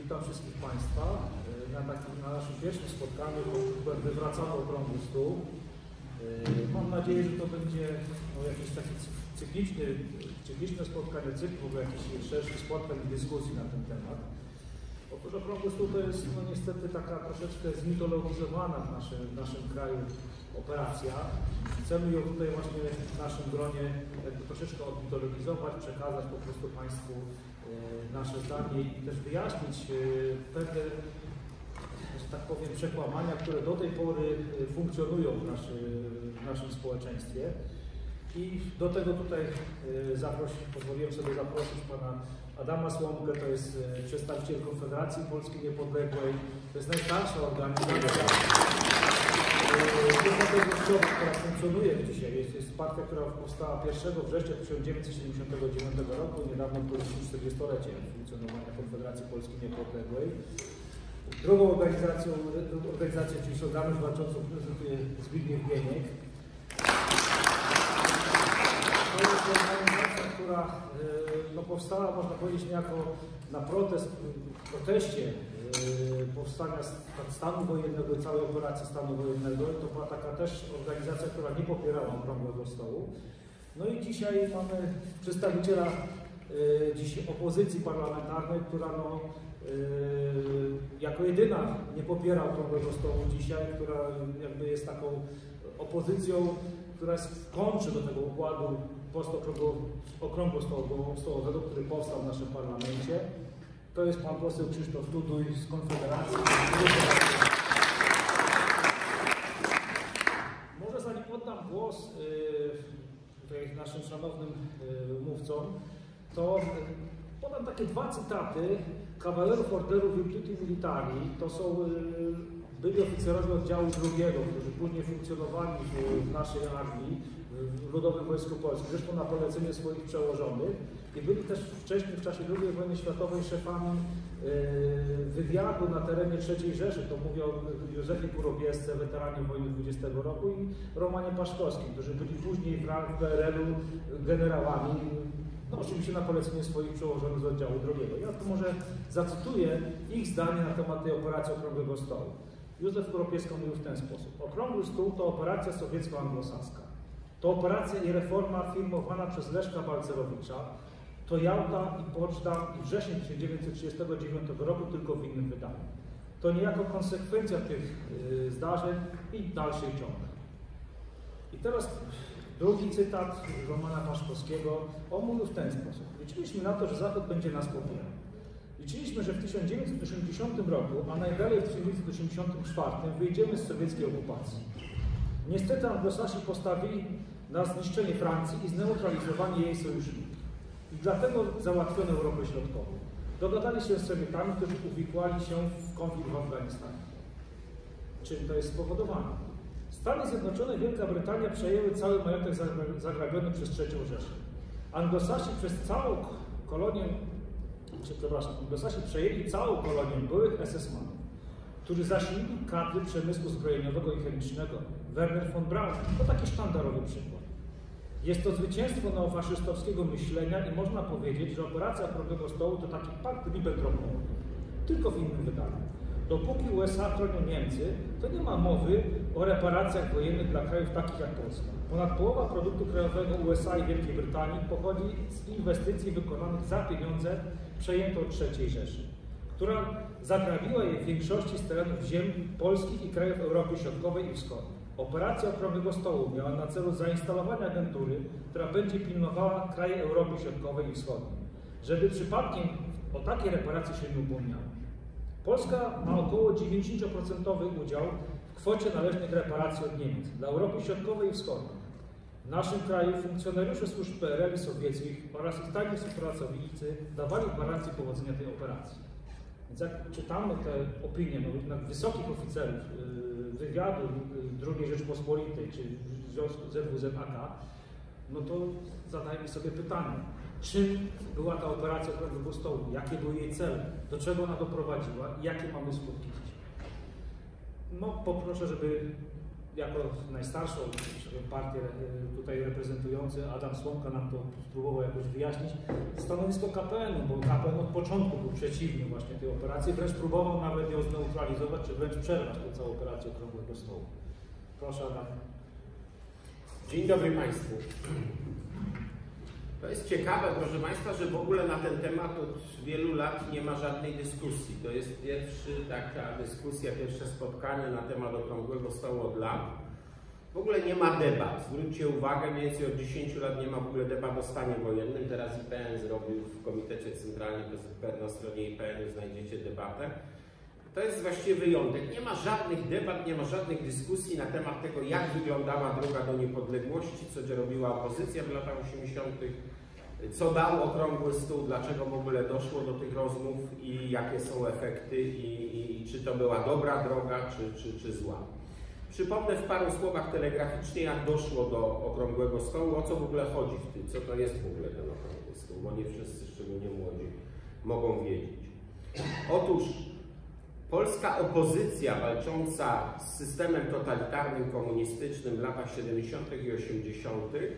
Witam wszystkich Państwa na naszym pierwszym spotkaniu wywracamy okrągły stół. Mam nadzieję, że to będzie jakieś takie cykliczne spotkanie, cykl, w ogóle jakiś szerszy spotkań i dyskusji na ten temat. Otóż okrągły stół to jest niestety taka troszeczkę zmitologizowana w naszym kraju operacja. Chcemy ją tutaj właśnie w naszym gronie troszeczkę odmitologizować, przekazać po prostu Państwu nasze zdanie i też wyjaśnić pewne, że tak powiem, przekłamania, które do tej pory funkcjonują w naszym społeczeństwie. I do tego tutaj pozwoliłem sobie zaprosić pana Adama Słomkę, to jest przedstawiciel Konfederacji Polski Niepodległej. To jest najstarsza organizacja niepodległościowa, która funkcjonuje dzisiaj. Jest partia, która powstała 1 września 1979 roku, niedawno obchodziliśmy 40-lecie funkcjonowania Konfederacji Polski Niepodległej. Drugą organizację, czyli Solidarność Walczącą, prezentuje Zbigniew Bieniek. To jest organizacja, która powstała, można powiedzieć, niejako na proteście powstania stanu wojennego i całej operacji stanu wojennego. To była taka też organizacja, która nie popierała okrągłego stołu. No i dzisiaj mamy przedstawiciela opozycji parlamentarnej, która jako jedyna nie popiera okrągłego stołu dzisiaj, która jakby jest taką opozycją, która jest w kontrze do tego układu okrągłostołowego, który powstał w naszym parlamencie. To jest pan poseł Krzysztof Tuduj z Konfederacji. Może zanim oddam głos tutaj naszym szanownym mówcom, to podam takie dwa cytaty kawalerów Orderu Virtuti Militari. To są byli oficerowie oddziału drugiego, którzy później funkcjonowali w naszej armii, w Ludowym Wojsku Polskim, zresztą na polecenie swoich przełożonych i byli też wcześniej w czasie II wojny światowej szefami wywiadu na terenie III Rzeszy. To mówię o Józefie Kurobiesce, weteranie wojny 20 roku i Romanie Paszkowskim, którzy byli później w PRL-u generałami, oczywiście na polecenie swoich przełożonych z oddziału drugiego. Ja tu może zacytuję ich zdanie na temat tej operacji Okrągłego Stołu. Józef Kuropieska mówił w ten sposób. Okrągły Stół to operacja sowiecko-anglosaska. To operacja i reforma firmowana przez Leszka Balcerowicza. To Jałta i Poczdam i wrzesień 1939 roku, tylko w innym wydaniu. To niejako konsekwencja tych zdarzeń i dalszej ciąg. I teraz drugi cytat Romana Paszkowskiego. On mówił w ten sposób. Liczyliśmy na to, że Zachód będzie nas popierał. Liczyliśmy, że w 1980 roku, a najdalej w 1984 wyjdziemy z sowieckiej okupacji. Niestety Anglosasi postawili na zniszczenie Francji i zneutralizowanie jej sojuszników. I dlatego załatwiono Europę Środkową. Dogadali się z Sowietami, którzy uwikłali się w konflikt w Afganistanie. Czym to jest spowodowane? Stany Zjednoczone i Wielka Brytania przejęły cały majątek zagrabiony przez III Rzeszę. Anglosasi Anglosasi przejęli całą kolonię byłych SS-manów, którzy zasilili kadry przemysłu zbrojeniowego i chemicznego. Werner von Braun to taki sztandarowy przykład. Jest to zwycięstwo neofaszystowskiego myślenia i można powiedzieć, że operacja Okrągłego Stołu to taki pakt Ribbentrop-Mołotow, tylko w innym wydaniu. Dopóki USA chronią Niemcy, to nie ma mowy o reparacjach wojennych dla krajów takich jak Polska. Ponad połowa produktu krajowego USA i Wielkiej Brytanii pochodzi z inwestycji wykonanych za pieniądze przejęte od III Rzeszy, która zagrabiła je w większości z terenów ziem polskich i krajów Europy Środkowej i Wschodniej. Operacja Okrągłego Stołu miała na celu zainstalowanie agentury, która będzie pilnowała kraje Europy Środkowej i Wschodniej, żeby przypadkiem o takiej reparacji się nie upomniało. Polska ma około 90% udział w kwocie należnych reparacji od Niemiec dla Europy Środkowej i Wschodniej. W naszym kraju funkcjonariusze służb PRL i sowieckich oraz ich tajni współpracownicy dawali gwarancję powodzenia tej operacji. Więc jak czytamy te opinie wysokich oficerów wywiadu II Rzeczpospolitej czy ZWZ-AK, no to zadajmy sobie pytanie, czym była ta operacja Okrągłego Stołu, jakie były jej cele, do czego ona doprowadziła i jakie mamy skutki dzisiaj. No poproszę, żeby jako najstarszą partię tutaj reprezentujący Adam Słomka nam to spróbował jakoś wyjaśnić, stanowisko KPN-u, bo KPN od początku był przeciwny właśnie tej operacji, wręcz próbował nawet ją zneutralizować, czy wręcz przerwać tę całą operację Okrągłego Stołu. Proszę Adam. Dzień dobry Państwu. To jest ciekawe, proszę Państwa, że w ogóle na ten temat od wielu lat nie ma żadnej dyskusji. To jest pierwsza taka dyskusja, pierwsze spotkanie na temat Okrągłego Stołu od lat. W ogóle nie ma debat. Zwróćcie uwagę, mniej więcej od 10 lat nie ma w ogóle debat o stanie wojennym. Teraz IPN zrobił w Komitecie Centralnym PZPR, na stronie IPN-u znajdziecie debatę. To jest właściwie wyjątek. Nie ma żadnych debat, nie ma żadnych dyskusji na temat tego, jak wyglądała droga do niepodległości, co robiła opozycja w latach 80., co dał Okrągły Stół, dlaczego w ogóle doszło do tych rozmów i jakie są efekty i czy to była dobra droga, czy zła. Przypomnę w paru słowach telegraficznie, jak doszło do Okrągłego Stołu, o co w ogóle chodzi w tym, co to jest w ogóle ten Okrągły Stół, bo nie wszyscy, szczególnie młodzi, mogą wiedzieć. Otóż polska opozycja walcząca z systemem totalitarnym, komunistycznym w latach 70. i 80.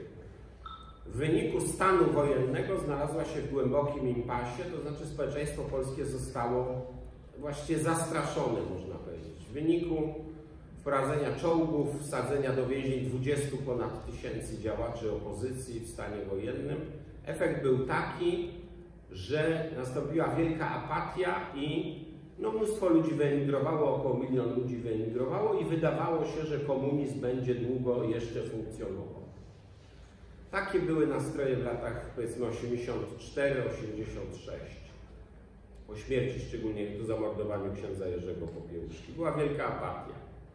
w wyniku stanu wojennego znalazła się w głębokim impasie, to znaczy społeczeństwo polskie zostało właściwie zastraszone, można powiedzieć. W wyniku wprowadzenia czołgów, wsadzenia do więzień 20 ponad tysięcy działaczy opozycji w stanie wojennym, efekt był taki, że nastąpiła wielka apatia i mnóstwo ludzi wyemigrowało, około 1 000 000 ludzi wyemigrowało i wydawało się, że komunizm będzie długo jeszcze funkcjonował. Takie były nastroje w latach, powiedzmy, 84, 86. Po śmierci, szczególnie po zamordowaniu księdza Jerzego Popiełuszki. Była wielka apatia.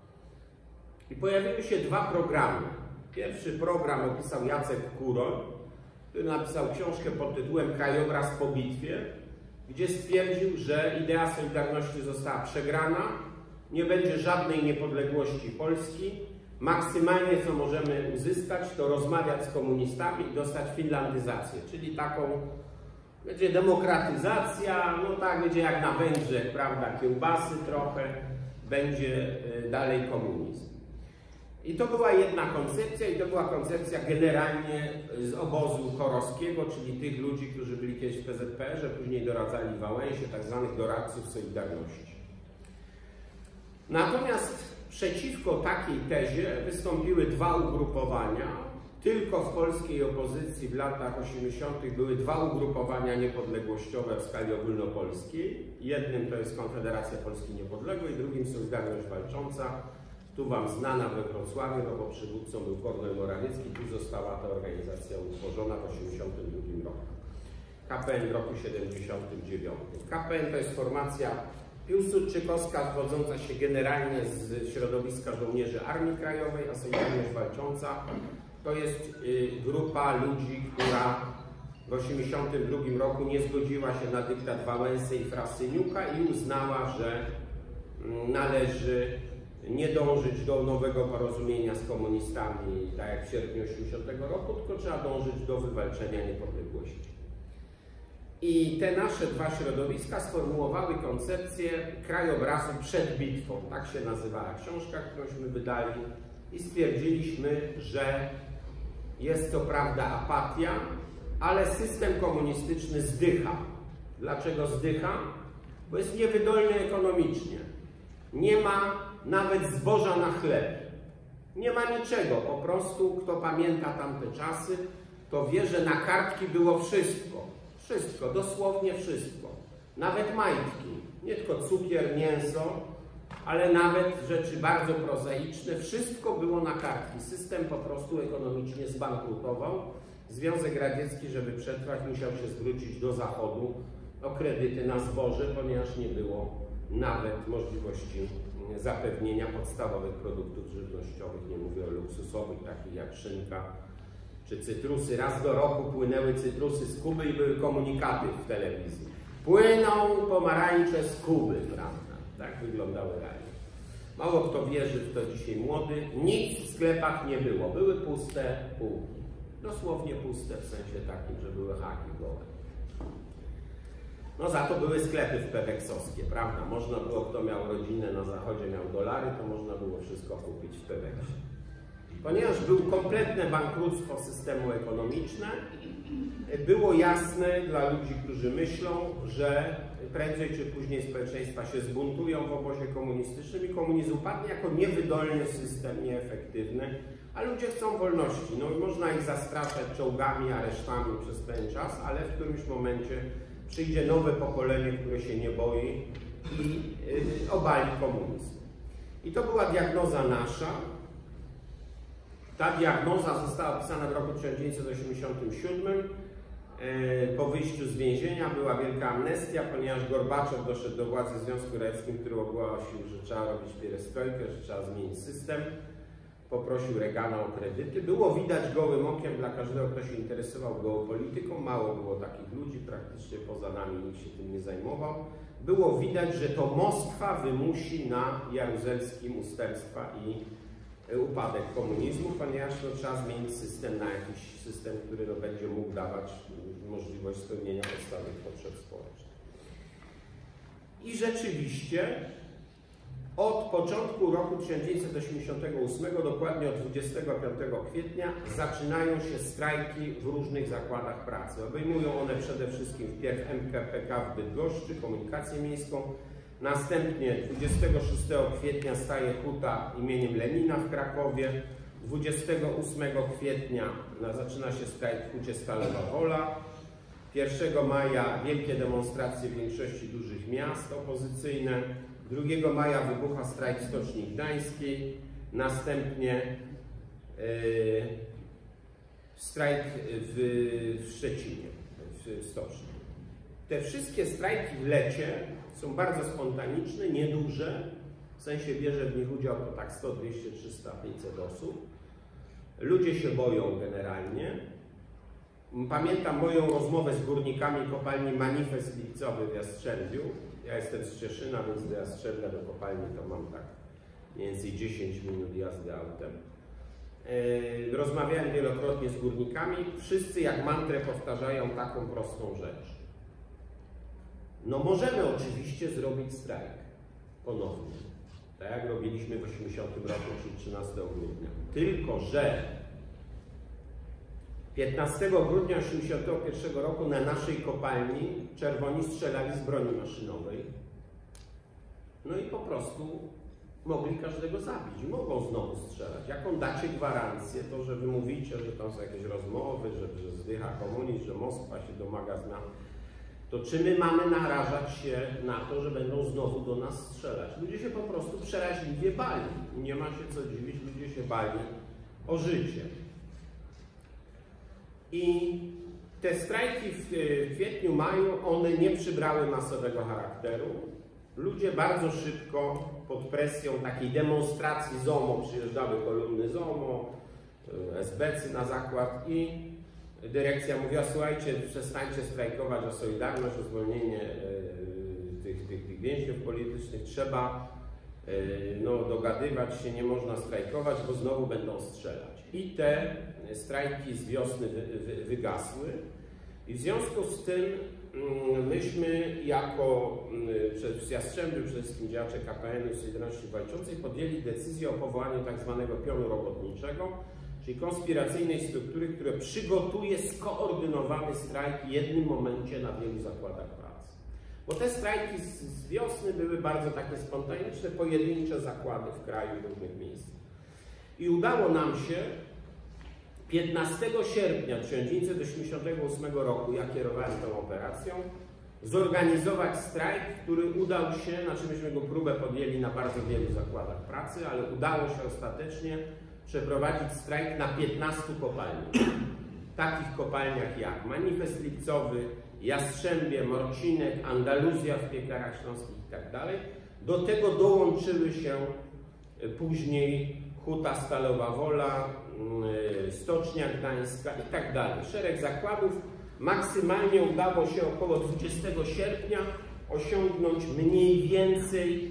I pojawiły się dwa programy. Pierwszy program opisał Jacek Kurol, który napisał książkę pod tytułem Krajobraz po bitwie, gdzie stwierdził, że idea Solidarności została przegrana, nie będzie żadnej niepodległości Polski, maksymalnie co możemy uzyskać, to rozmawiać z komunistami i dostać finlandyzację, czyli taką, będzie demokratyzacja, no tak, będzie jak na Węgrzech, prawda, kiełbasy trochę, będzie dalej komunizm. I to była jedna koncepcja i to była koncepcja generalnie z obozu chorowskiego, czyli tych ludzi, którzy byli kiedyś w PZPR-ze, później doradzali Wałęsie, tak zwanych doradców Solidarności. Natomiast przeciwko takiej tezie wystąpiły dwa ugrupowania. Tylko w polskiej opozycji w latach 80. były dwa ugrupowania niepodległościowe w skali ogólnopolskiej. Jednym to jest Konfederacja Polski Niepodległej, drugim Solidarność Walcząca. Tu Wam znana we Wrocławiu, no bo przywódcą był Kornel Morawiecki, tu została ta organizacja utworzona w 1982 roku. KPN w roku 1979. KPN to jest formacja piłsudczykowska, wywodząca się generalnie z środowiska żołnierzy Armii Krajowej, a Solidarność Walcząca to jest grupa ludzi, która w 1982 roku nie zgodziła się na dyktat Wałęsy i Frasyniuka i uznała, że należy nie dążyć do nowego porozumienia z komunistami, tak jak w sierpniu 1980 roku, tylko trzeba dążyć do wywalczenia niepodległości. I te nasze dwa środowiska sformułowały koncepcję krajobrazu przed bitwą. Tak się nazywała książka, którąśmy wydali i stwierdziliśmy, że jest to prawda apatia, ale system komunistyczny zdycha. Dlaczego zdycha? Bo jest niewydolny ekonomicznie. Nie ma nawet zboża na chleb. Nie ma niczego. Po prostu, kto pamięta tamte czasy, to wie, że na kartki było wszystko. Wszystko, dosłownie wszystko. Nawet majtki. Nie tylko cukier, mięso, ale nawet rzeczy bardzo prozaiczne. Wszystko było na kartki. System po prostu ekonomicznie zbankrutował. Związek Radziecki, żeby przetrwać, musiał się zwrócić do Zachodu o kredyty na zboże, ponieważ nie było nawet możliwości zapewnienia podstawowych produktów żywnościowych, nie mówię o luksusowych, takich jak szynka czy cytrusy. Raz do roku płynęły cytrusy z Kuby i były komunikaty w telewizji. Płyną pomarańcze z Kuby, prawda? Tak wyglądały realia. Mało kto wierzy w to dzisiaj młody. Nic w sklepach nie było. Były puste półki. Dosłownie puste w sensie takim, że były haki gołe. No za to były sklepy w Peweksowskie, prawda? Można było, kto miał rodzinę na zachodzie, miał dolary, to można było wszystko kupić w Peweksie. Ponieważ był kompletne bankructwo systemu ekonomiczne, było jasne dla ludzi, którzy myślą, że prędzej czy później społeczeństwa się zbuntują w obozie komunistycznym i komunizm upadnie jako niewydolny system, nieefektywny, a ludzie chcą wolności. No i można ich zastraszać czołgami, aresztami przez ten czas, ale w którymś momencie przyjdzie nowe pokolenie, które się nie boi i obali komunizm. I to była diagnoza nasza. Ta diagnoza została pisana w roku 1987. Po wyjściu z więzienia była wielka amnestia, ponieważ Gorbaczow doszedł do władzy w Związku Radzieckim, który ogłosił, że trzeba robić pierestrojkę, że trzeba zmienić system. Poprosił Reagana o kredyty. Było widać gołym okiem dla każdego, kto się interesował geopolityką. Mało było takich ludzi, praktycznie poza nami nikt się tym nie zajmował. Było widać, że to Moskwa wymusi na Jaruzelskim ustępstwa i upadek komunizmu, ponieważ trzeba zmienić system na jakiś system, który będzie mógł dawać możliwość spełnienia podstawowych potrzeb społecznych. I rzeczywiście od początku roku 1988, dokładnie od 25 kwietnia, zaczynają się strajki w różnych zakładach pracy. Obejmują one przede wszystkim wpierw MKPK w Bydgoszczy, komunikację miejską. Następnie 26 kwietnia staje huta imieniem Lenina w Krakowie. 28 kwietnia zaczyna się strajk w hucie Stalowa Wola. 1 maja wielkie demonstracje w większości dużych miast opozycyjne. 2 maja wybucha strajk w Stoczni Gdańskiej. Następnie strajk w Szczecinie, w Stoczni. Te wszystkie strajki w lecie są bardzo spontaniczne, nieduże, w sensie bierze w nich udział to tak 100, 200, 300, 500 osób. Ludzie się boją generalnie. Pamiętam moją rozmowę z górnikami kopalni Manifest Lipcowy w Jastrzębiu. Ja jestem z Cieszyna, więc do Jastrzębia, do kopalni to mam tak mniej więcej 10 minut jazdy autem. Rozmawiałem wielokrotnie z górnikami. Wszyscy jak mantrę powtarzają taką prostą rzecz. No możemy oczywiście zrobić strajk ponownie, tak jak robiliśmy w 80 roku, czyli 13 grudnia. Tylko że 15 grudnia 1981 roku na naszej kopalni czerwoni strzelali z broni maszynowej. No i po prostu mogli każdego zabić. Mogą znowu strzelać. Jaką dacie gwarancję, to że wy mówicie, że tam są jakieś rozmowy, że zdycha komunizm, że Moskwa się domaga zmian. To czy my mamy narażać się na to, że będą znowu do nas strzelać? Ludzie się po prostu przeraźliwie bali. Nie ma się co dziwić, ludzie się bali o życie. I te strajki w kwietniu, maju, one nie przybrały masowego charakteru. Ludzie bardzo szybko, pod presją takiej demonstracji ZOMO, przyjeżdżały kolumny ZOMO, SBC na zakład i dyrekcja mówiła, słuchajcie, przestańcie strajkować o Solidarność, o zwolnienie tych więźniów politycznych, trzeba dogadywać się, nie można strajkować, bo znowu będą strzelać. I te strajki z wiosny wygasły i w związku z tym myśmy jako w Jastrzębiu, przede wszystkim działacze KPN-u i Solidarności Walczącej podjęli decyzję o powołaniu tak zwanego pionu robotniczego, czyli konspiracyjnej struktury, która przygotuje skoordynowany strajk w jednym momencie na wielu zakładach pracy. Bo te strajki z wiosny były bardzo takie spontaniczne, pojedyncze zakłady w kraju w różnych miejscach. I udało nam się 15 sierpnia 1988 roku, ja kierowałem tą operacją, zorganizować strajk, który udał się, znaczy myśmy go próbę podjęli na bardzo wielu zakładach pracy, ale udało się ostatecznie przeprowadzić strajk na 15 kopalniach. Takich kopalniach jak Manifest Lipcowy, Jastrzębie, Morcinek, Andaluzja w Piekarach Śląskich itd. Do tego dołączyły się później Huta Stalowa Wola, Stocznia Gdańska itd. Szereg zakładów. Maksymalnie udało się około 20 sierpnia osiągnąć mniej więcej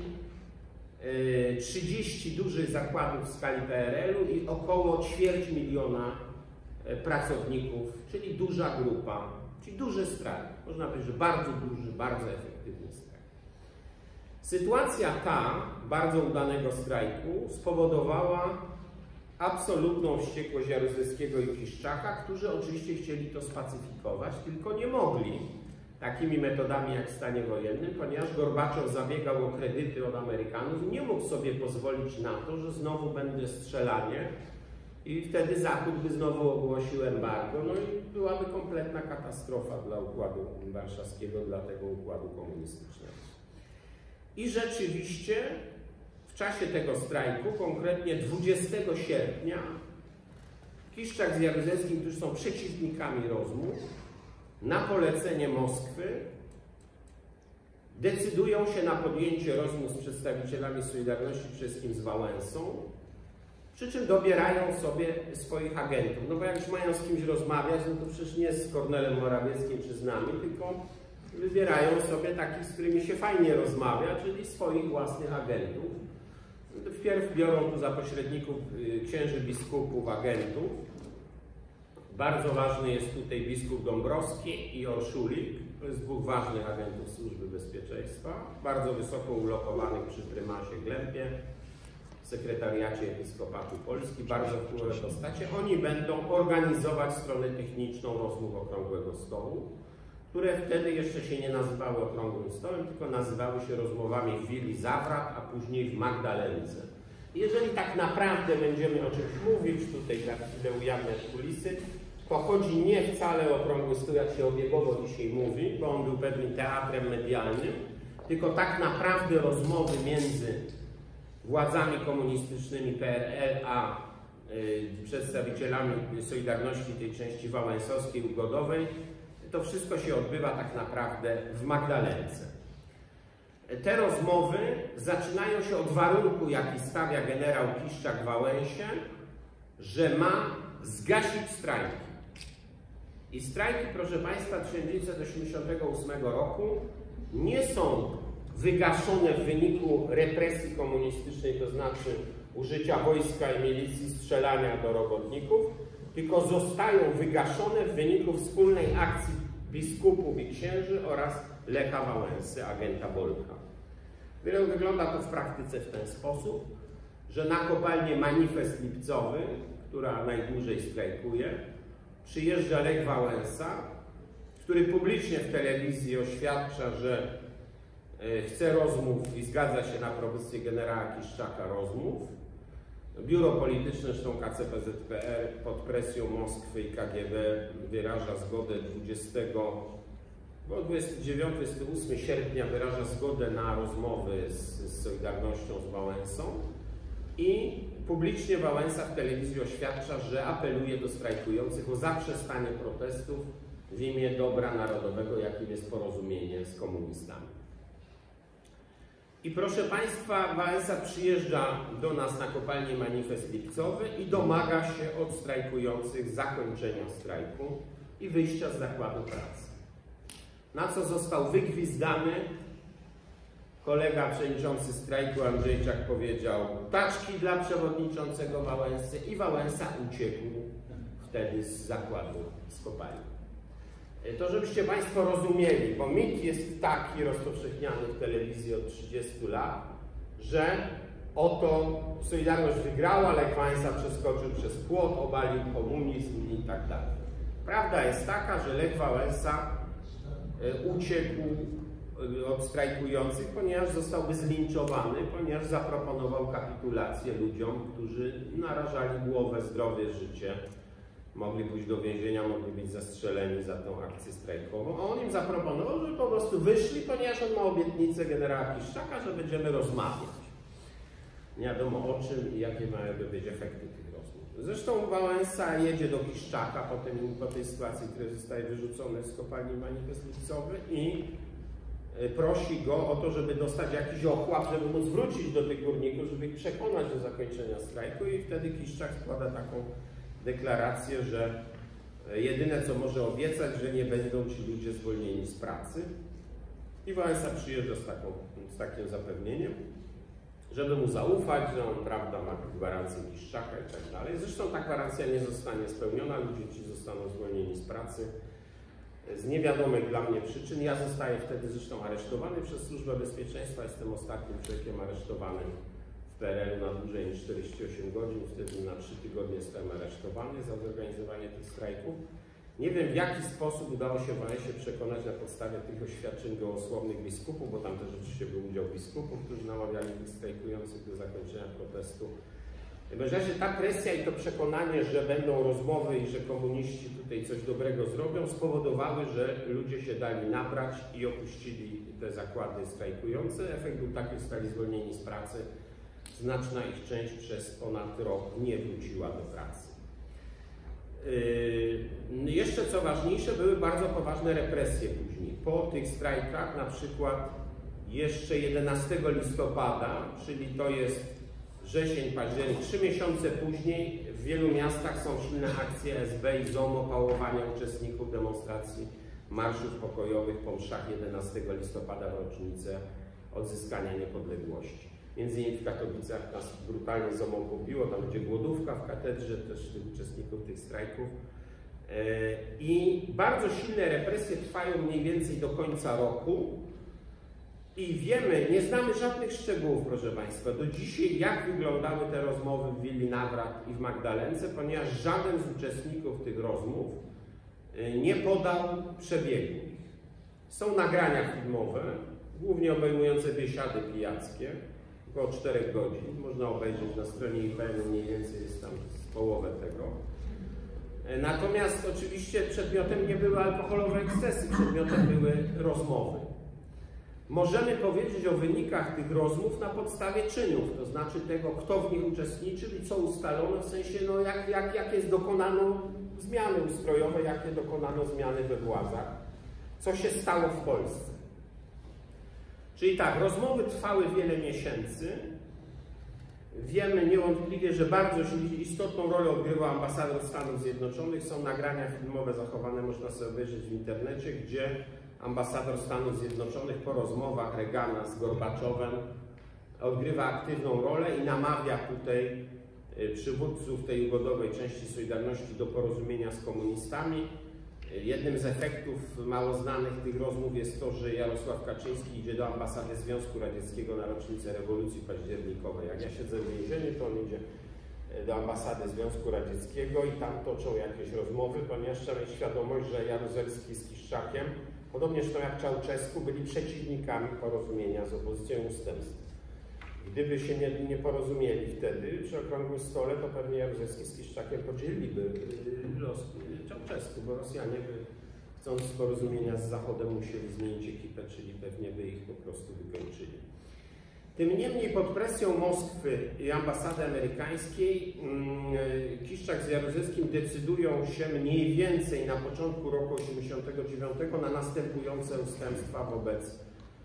30 dużych zakładów w skali PRL-u i około 250 000 pracowników, czyli duża grupa Czyli duży strajk. Można powiedzieć, że bardzo duży, bardzo efektywny strajk. Sytuacja ta bardzo udanego strajku spowodowała absolutną wściekłość Jaruzelskiego i Kiszczaka, którzy oczywiście chcieli to spacyfikować, tylko nie mogli takimi metodami jak w stanie wojennym, ponieważ Gorbaczow zabiegał o kredyty od Amerykanów i nie mógł sobie pozwolić na to, że znowu będzie strzelanie i wtedy Zachód by znowu ogłosił embargo, no i byłaby kompletna katastrofa dla Układu Warszawskiego, dla tego układu komunistycznego. I rzeczywiście w czasie tego strajku, konkretnie 20 sierpnia, Kiszczak z Jaruzelskim, którzy są przeciwnikami rozmów, na polecenie Moskwy decydują się na podjęcie rozmów z przedstawicielami Solidarności, przede wszystkim z Wałęsą, przy czym dobierają sobie swoich agentów. No bo jak już mają z kimś rozmawiać, no to przecież nie z Kornelem Morawieckim czy z nami, tylko wybierają sobie takich, z którymi się fajnie rozmawia, czyli swoich własnych agentów. Wpierw biorą tu za pośredników księży biskupów, agentów. Bardzo ważny jest tutaj biskup Dąbrowski i Orszulik. To jest dwóch ważnych agentów Służby Bezpieczeństwa, bardzo wysoko ulokowanych przy prymasie Glempie, w sekretariacie Episkopatu Polski, bardzo wpływowe postacie. Oni będą organizować stronę techniczną rozmów Okrągłego Stołu, które wtedy jeszcze się nie nazywały Okrągłym Stołem, tylko nazywały się rozmowami w Willi Zawrat, a później w Magdalence. Jeżeli tak naprawdę będziemy o czymś mówić, tutaj za chwilę ujawnię kulisy, to chodzi nie wcale o Okrągły Stół, jak się obiegowo dzisiaj mówi, bo on był pewnym teatrem medialnym, tylko tak naprawdę rozmowy między władzami komunistycznymi PRL a przedstawicielami Solidarności tej części wałęsowskiej, ugodowej, to wszystko się odbywa tak naprawdę w Magdalence. Te rozmowy zaczynają się od warunku, jaki stawia generał Kiszczak Wałęsie, że ma zgasić strajki. I strajki, proszę Państwa, 1988 roku nie są wygaszone w wyniku represji komunistycznej, to znaczy użycia wojska i milicji, strzelania do robotników, tylko zostają wygaszone w wyniku wspólnej akcji biskupów i księży oraz Lecha Wałęsy, agenta Bolka. Wygląda to w praktyce w ten sposób, że na kopalnię Manifest Lipcowy, która najdłużej strajkuje, przyjeżdża Lech Wałęsa, który publicznie w telewizji oświadcza, że chce rozmów i zgadza się na propozycję generała Kiszczaka rozmów. Biuro polityczne, zresztą KCPZPR, pod presją Moskwy i KGB wyraża zgodę 29-28 sierpnia wyraża zgodę na rozmowy z Solidarnością, z Wałęsą i publicznie Wałęsa w telewizji oświadcza, że apeluje do strajkujących o zaprzestanie protestów w imię dobra narodowego, jakim jest porozumienie z komunistami. I proszę Państwa, Wałęsa przyjeżdża do nas na kopalnię Manifest Lipcowy i domaga się od strajkujących zakończenia strajku i wyjścia z zakładu pracy. Na co został wygwizdany. Kolega przewodniczący strajku Andrzejczak powiedział taczki dla przewodniczącego Wałęsy i Wałęsa uciekł wtedy z zakładu, z kopalni. To żebyście Państwo rozumieli, bo mit jest taki rozpowszechniany w telewizji od 30 lat, że oto Solidarność wygrała, Lech Wałęsa przeskoczył przez płot, obalił komunizm i tak dalej. Prawda jest taka, że Lech Wałęsa uciekł od strajkujących, ponieważ zostałby zlinczowany, ponieważ zaproponował kapitulację ludziom, którzy narażali głowę, zdrowie, życie. Mogli pójść do więzienia, mogli być zastrzeleni za tą akcję strajkową, a on im zaproponował, że po prostu wyszli, ponieważ on ma obietnicę generała Kiszczaka, że będziemy rozmawiać. Nie wiadomo o czym i jakie mają być efekty tych rozmów. Zresztą Wałęsa jedzie do Kiszczaka po tej sytuacji, który zostaje wyrzucony z kopalni Manifest Lipcowy i prosi go o to, żeby dostać jakiś ochłap, żeby móc wrócić do tych górników, żeby ich przekonać do zakończenia strajku i wtedy Kiszczak składa taką deklarację, że jedyne co może obiecać, że nie będą ci ludzie zwolnieni z pracy. I Wałęsa przyjeżdża z takim zapewnieniem, żeby mu zaufać, że on, prawda, ma gwarancję Kiszczaka i tak dalej. Zresztą ta gwarancja nie zostanie spełniona, ludzie ci zostaną zwolnieni z pracy z niewiadomych dla mnie przyczyn. Ja zostaję wtedy zresztą aresztowany przez Służbę Bezpieczeństwa. Jestem ostatnim człowiekiem aresztowanym w PRL-u na dłużej niż 48 godzin. Wtedy na 3 tygodnie zostałem aresztowany za zorganizowanie tych strajków. Nie wiem, w jaki sposób udało się Wałęsie przekonać na podstawie tych oświadczeń gołosłownych biskupów, bo tam też oczywiście był udział biskupów, którzy namawiali tych strajkujących do zakończenia protestu. W każdym razie ta presja i to przekonanie, że będą rozmowy i że komuniści tutaj coś dobrego zrobią, spowodowały, że ludzie się dali nabrać i opuścili te zakłady strajkujące. Efekt był taki, że zostali zwolnieni z pracy. Znaczna ich część przez ponad rok nie wróciła do pracy. Jeszcze co ważniejsze, były bardzo poważne represje później. Po tych strajkach, na przykład jeszcze 11 listopada, czyli to jest wrzesień, październik, 3 miesiące później w wielu miastach są silne akcje SB i ZOMO, pałowania uczestników demonstracji marszów pokojowych po mszach 11 listopada w rocznicę odzyskania niepodległości. Między innymi w Katowicach nas brutalnie ZOMO kupiło, tam będzie głodówka w katedrze też tych uczestników tych strajków. I bardzo silne represje trwają mniej więcej do końca roku. I wiemy, nie znamy żadnych szczegółów, proszę Państwa, do dzisiaj, jak wyglądały te rozmowy w Willi Nawrat i w Magdalence, ponieważ żaden z uczestników tych rozmów nie podał przebiegu. Są nagrania filmowe, głównie obejmujące biesiady pijackie, około 4 godzin. Można obejrzeć na stronie IPN, mniej więcej jest tam połowę tego. Natomiast oczywiście przedmiotem nie były alkoholowe ekscesy, przedmiotem były rozmowy. Możemy powiedzieć o wynikach tych rozmów na podstawie czynów, to znaczy tego, kto w nich uczestniczył i co ustalono, w sensie, no, jakie dokonano zmiany ustrojowe, jakie dokonano zmiany we władzach, co się stało w Polsce. Czyli tak, rozmowy trwały wiele miesięcy. Wiemy niewątpliwie, że bardzo istotną rolę odgrywał ambasador Stanów Zjednoczonych. Są nagrania filmowe zachowane, można sobie obejrzeć w internecie, gdzie ambasador Stanów Zjednoczonych po rozmowach Reagana z Gorbaczowem odgrywa aktywną rolę i namawia tutaj przywódców tej ugodowej części Solidarności do porozumienia z komunistami. Jednym z efektów mało znanych tych rozmów jest to, że Jarosław Kaczyński idzie do ambasady Związku Radzieckiego na rocznicę rewolucji październikowej. Jak ja siedzę w więzieniu, to on idzie do ambasady Związku Radzieckiego i tam toczą jakieś rozmowy, ponieważ trzeba mieć świadomość, że Jaruzelski z Kiszczakiem, podobnie zresztą jak Czałczesku, byli przeciwnikami porozumienia z opozycją ustępstw. Gdyby się nie porozumieli wtedy przy okrągłym stole, to pewnie Jaruzelski z Kiszczakiem podzieliliby los Czałczesku, bo Rosjanie by, chcąc porozumienia z Zachodem, musieli zmienić ekipę, czyli pewnie by ich po prostu wykończyli. Tym niemniej pod presją Moskwy i ambasady amerykańskiej Kiszczak z Jaruzelskim decydują się mniej więcej na początku roku 1989 na następujące ustępstwa wobec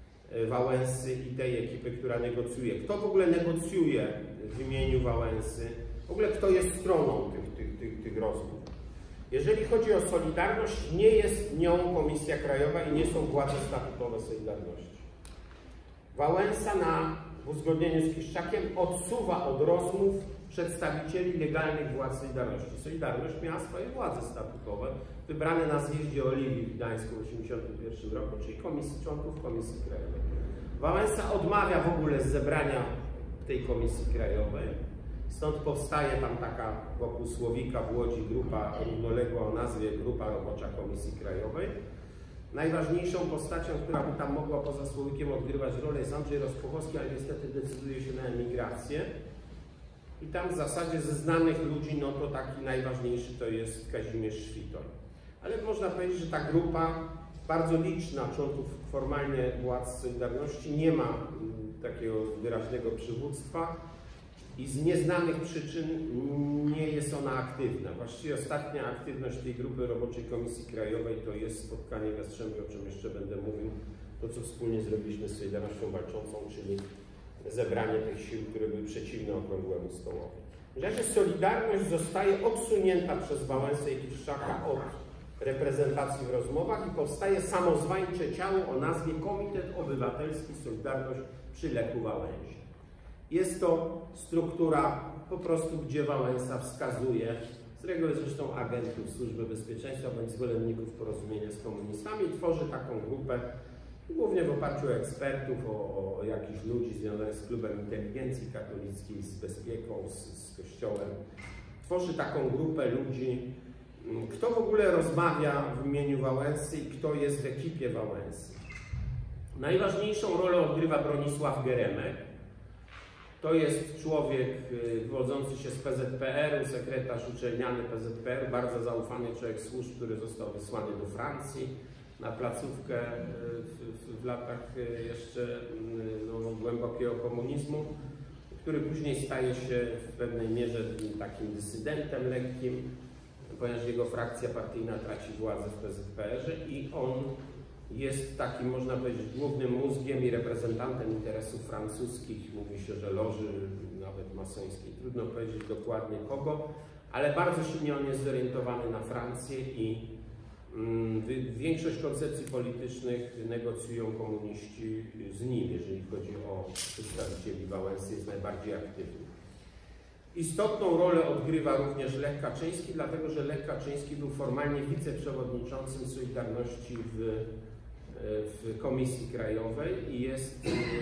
Wałęsy i tej ekipy, która negocjuje. Kto w ogóle negocjuje w imieniu Wałęsy? W ogóle kto jest stroną tych rozmów? Jeżeli chodzi o Solidarność, nie jest nią Komisja Krajowa i nie są władze statutowe Solidarności. Wałęsa w uzgodnieniu z Kiszczakiem odsuwa od rozmów przedstawicieli legalnych władz Solidarności. Solidarność miała swoje władze statutowe, wybrane na zjeździe Oliwii w Gdańsku w 1981 roku, czyli członków Komisji Krajowej. Wałęsa odmawia w ogóle zebrania tej Komisji Krajowej. Stąd powstaje tam taka wokół Słowika w Łodzi grupa równoległa o nazwie Grupa Robocza Komisji Krajowej. Najważniejszą postacią, która by tam mogła poza Słowikiem odgrywać rolę, jest Andrzej Rospuchowski, ale niestety decyduje się na emigrację. I tam w zasadzie ze znanych ludzi, no to taki najważniejszy to jest Kazimierz Szwitoń. Ale można powiedzieć, że ta grupa, bardzo liczna członków formalnie władz Solidarności, nie ma takiego wyraźnego przywództwa i z nieznanych przyczyn nie jest ona aktywna. Właściwie ostatnia aktywność tej grupy Roboczej Komisji Krajowej to jest spotkanie w Jastrzębiu, o czym jeszcze będę mówił, to co wspólnie zrobiliśmy z Solidarnością Walczącą, czyli zebranie tych sił, które były przeciwne okrągłemu stołowi. W razie Solidarność zostaje odsunięta przez Wałęsę i Kiszczaka od reprezentacji w rozmowach i powstaje samozwańcze ciało o nazwie Komitet Obywatelski Solidarność przy Lechu Wałęsie. Jest to struktura po prostu, gdzie Wałęsa wskazuje z reguły zresztą agentów Służby Bezpieczeństwa bądź zwolenników porozumienia z komunistami, i tworzy taką grupę, głównie w oparciu o ekspertów, o jakichś ludzi związanych z klubem inteligencji katolickiej, z bezpieką, z kościołem. Tworzy taką grupę ludzi, kto w ogóle rozmawia w imieniu Wałęsy i kto jest w ekipie Wałęsy. Najważniejszą rolę odgrywa Bronisław Geremek. To jest człowiek wywodzący się z PZPR-u, sekretarz uczelniany PZPR, bardzo zaufany człowiek służb, który został wysłany do Francji na placówkę w latach jeszcze głębokiego komunizmu, który później staje się w pewnej mierze takim dysydentem lekkim, ponieważ jego frakcja partyjna traci władzę w PZPR-ze i on jest takim, można powiedzieć, głównym mózgiem i reprezentantem interesów francuskich. Mówi się, że loży nawet masońskiej. Trudno powiedzieć dokładnie kogo, ale bardzo silnie on jest zorientowany na Francję i większość koncepcji politycznych negocjują komuniści z nim, jeżeli chodzi o przedstawicieli Wałęsy, jest najbardziej aktywny. Istotną rolę odgrywa również Lech Kaczyński, dlatego że Lech Kaczyński był formalnie wiceprzewodniczącym Solidarności w Komisji Krajowej i jest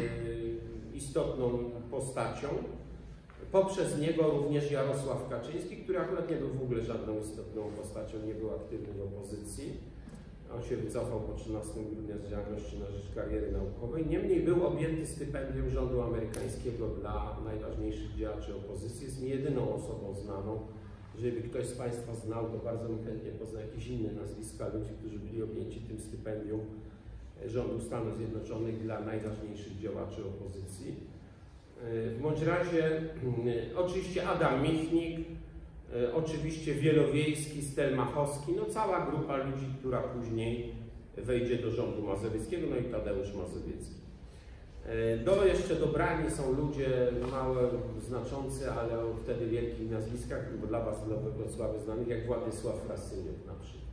istotną postacią. Poprzez niego również Jarosław Kaczyński, który akurat nie był w ogóle żadną istotną postacią, nie był aktywny w opozycji. On się wycofał po 13 grudnia z działalności na rzecz kariery naukowej. Niemniej był objęty stypendium rządu amerykańskiego dla najważniejszych działaczy opozycji. Jest mi jedyną osobą znaną. Jeżeli ktoś z Państwa znał, to bardzo bym chętnie poznał jakieś inne nazwiska ludzi, którzy byli objęci tym stypendium rządu Stanów Zjednoczonych dla najważniejszych działaczy opozycji. W bądź razie oczywiście Adam Michnik, oczywiście Wielowiejski, Stelmachowski, no cała grupa ludzi, która później wejdzie do rządu mazowieckiego, no i Tadeusz Mazowiecki. Jeszcze dobrani są ludzie małe, znaczący, ale wtedy wielkich nazwiskach, bo dla Was, dla Wrocławia znanych, jak Władysław Frasyniuk na przykład.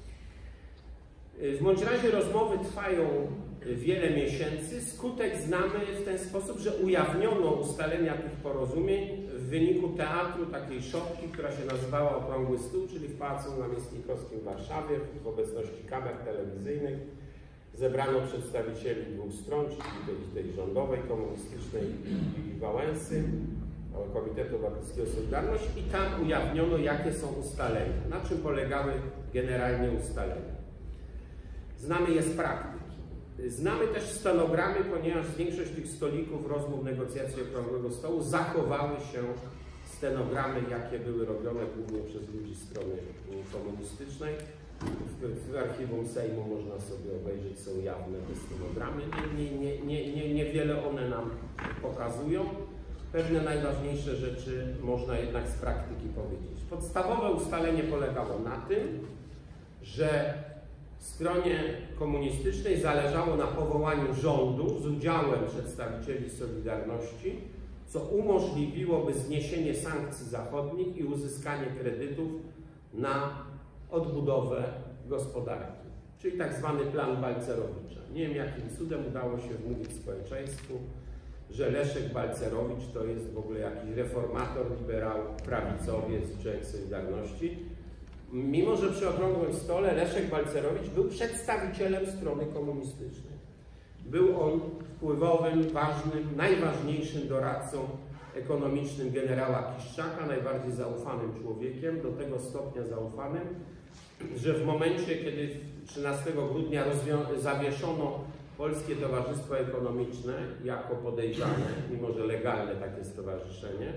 W bądź razie rozmowy trwają wiele miesięcy. Skutek znamy w ten sposób, że ujawniono ustalenia tych porozumień w wyniku teatru takiej szopki, która się nazywała Okrągły Stół, czyli w Pałacu Namiestnikowskim w Warszawie, w obecności kamer telewizyjnych. Zebrano przedstawicieli dwóch stron, czyli tej rządowej, komunistycznej i Wałęsy, Komitetu Obywatelskiego Solidarność, i tam ujawniono, jakie są ustalenia, na czym polegały generalnie ustalenia. Znamy je z praktyki. Znamy też stenogramy, ponieważ większość tych stolików rozmów, negocjacji Okrągłego Stołu zachowały się stenogramy, jakie były robione głównie przez ludzi z strony komunistycznej. W archiwum Sejmu można sobie obejrzeć, są jawne te stenogramy. Niewiele one nam pokazują. Pewne najważniejsze rzeczy można jednak z praktyki powiedzieć. Podstawowe ustalenie polegało na tym, że stronie komunistycznej zależało na powołaniu rządu z udziałem przedstawicieli Solidarności, co umożliwiłoby zniesienie sankcji zachodnich i uzyskanie kredytów na odbudowę gospodarki, czyli tak zwany plan Balcerowicza. Nie wiem, jakim cudem udało się wmówić społeczeństwu, że Leszek Balcerowicz to jest w ogóle jakiś reformator, liberał, prawicowiec, człowiek Solidarności. Mimo że przy Okrągłym Stole Leszek Balcerowicz był przedstawicielem strony komunistycznej. Był on wpływowym, ważnym, najważniejszym doradcą ekonomicznym generała Kiszczaka, najbardziej zaufanym człowiekiem, do tego stopnia zaufanym, że w momencie, kiedy 13 grudnia zawieszono Polskie Towarzystwo Ekonomiczne jako podejrzane, mimo że legalne takie stowarzyszenie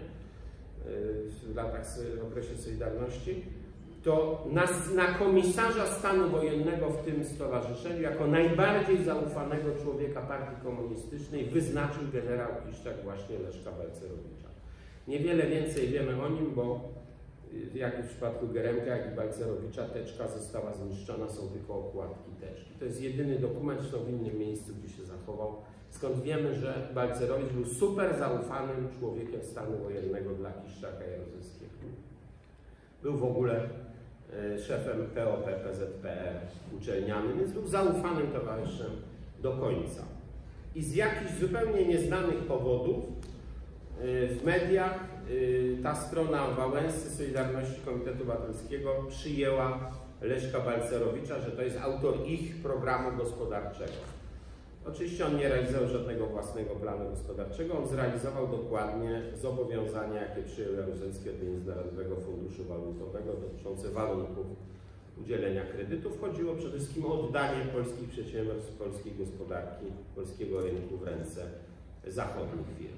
w okresie Solidarności, to na komisarza stanu wojennego w tym stowarzyszeniu jako najbardziej zaufanego człowieka partii komunistycznej wyznaczył generał Kiszczak właśnie Leszka Balcerowicza. Niewiele więcej wiemy o nim, bo jak i w przypadku Geremka, jak i Balcerowicza teczka została zniszczona, są tylko okładki teczki. To jest jedyny dokument, zresztą w innym miejscu, gdzie się zachował, skąd wiemy, że Balcerowicz był super zaufanym człowiekiem stanu wojennego dla Kiszczaka Jaruzelskiego. Był w ogóle szefem POP, PZPR uczelnianym, więc był zaufanym towarzyszem do końca. I z jakichś zupełnie nieznanych powodów w mediach ta strona Wałęsy, Solidarności, Komitetu Obywatelskiego przyjęła Leszka Balcerowicza, że to jest autor ich programu gospodarczego. Oczywiście on nie realizował żadnego własnego planu gospodarczego, on zrealizował dokładnie zobowiązania, jakie przyjął Jaruzelski od Międzynarodowego Funduszu Walutowego dotyczące warunków udzielenia kredytów. Chodziło przede wszystkim o oddanie polskich przedsiębiorstw, polskiej gospodarki, polskiego rynku w ręce zachodnich firm.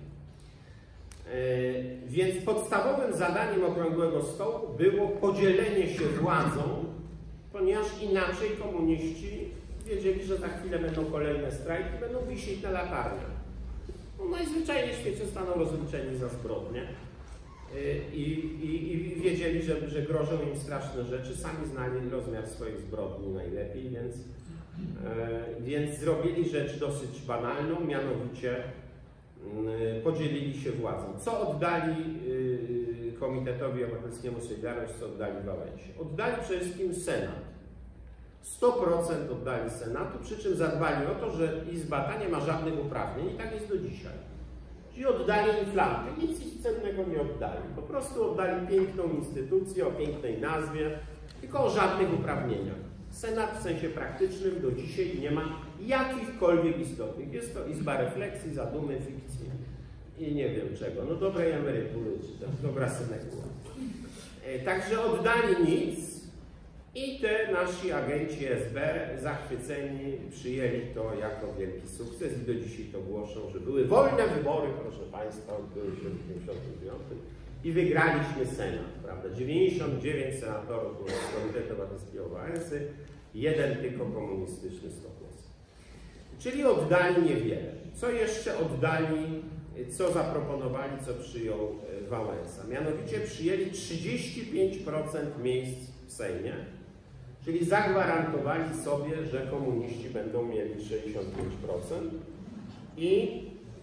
Więc podstawowym zadaniem Okrągłego Stołu było podzielenie się władzą, ponieważ inaczej komuniści wiedzieli, że za chwilę będą kolejne strajki, będą wisieć na latarniach. No najzwyczajniej w świecie zostaną rozliczeni za zbrodnie i wiedzieli, że grożą im straszne rzeczy. Sami znali rozmiar swoich zbrodni najlepiej, więc zrobili rzecz dosyć banalną, mianowicie podzielili się władzą. Co oddali Komitetowi Obywatelskiemu Solidarność, co oddali Wałęsie? Oddali przede wszystkim Senat. 100% oddali Senatu, przy czym zadbali o to, że Izba ta nie ma żadnych uprawnień i tak jest do dzisiaj. Czyli oddali inflantę, nic cennego nie oddali. Po prostu oddali piękną instytucję o pięknej nazwie, tylko o żadnych uprawnieniach. Senat w sensie praktycznym do dzisiaj nie ma jakichkolwiek istotnych. Jest to Izba Refleksji, Zadumy, Fikcji i nie wiem czego. No dobrej emerytury, czy tam dobra synekura. Także oddali nic. I te nasi agenci SB zachwyceni przyjęli to jako wielki sukces i do dzisiaj to głoszą, że były wolne wybory, proszę Państwa, odbyły się w 1959 i wygraliśmy Senat, prawda? 99 senatorów było z Komitetu Obywatelskiego Wałęsy, jeden tylko komunistyczny 100%. Czyli oddali niewiele. Co jeszcze oddali, co zaproponowali, co przyjął Wałęsa? Mianowicie przyjęli 35% miejsc w Sejmie, czyli zagwarantowali sobie, że komuniści będą mieli 65% i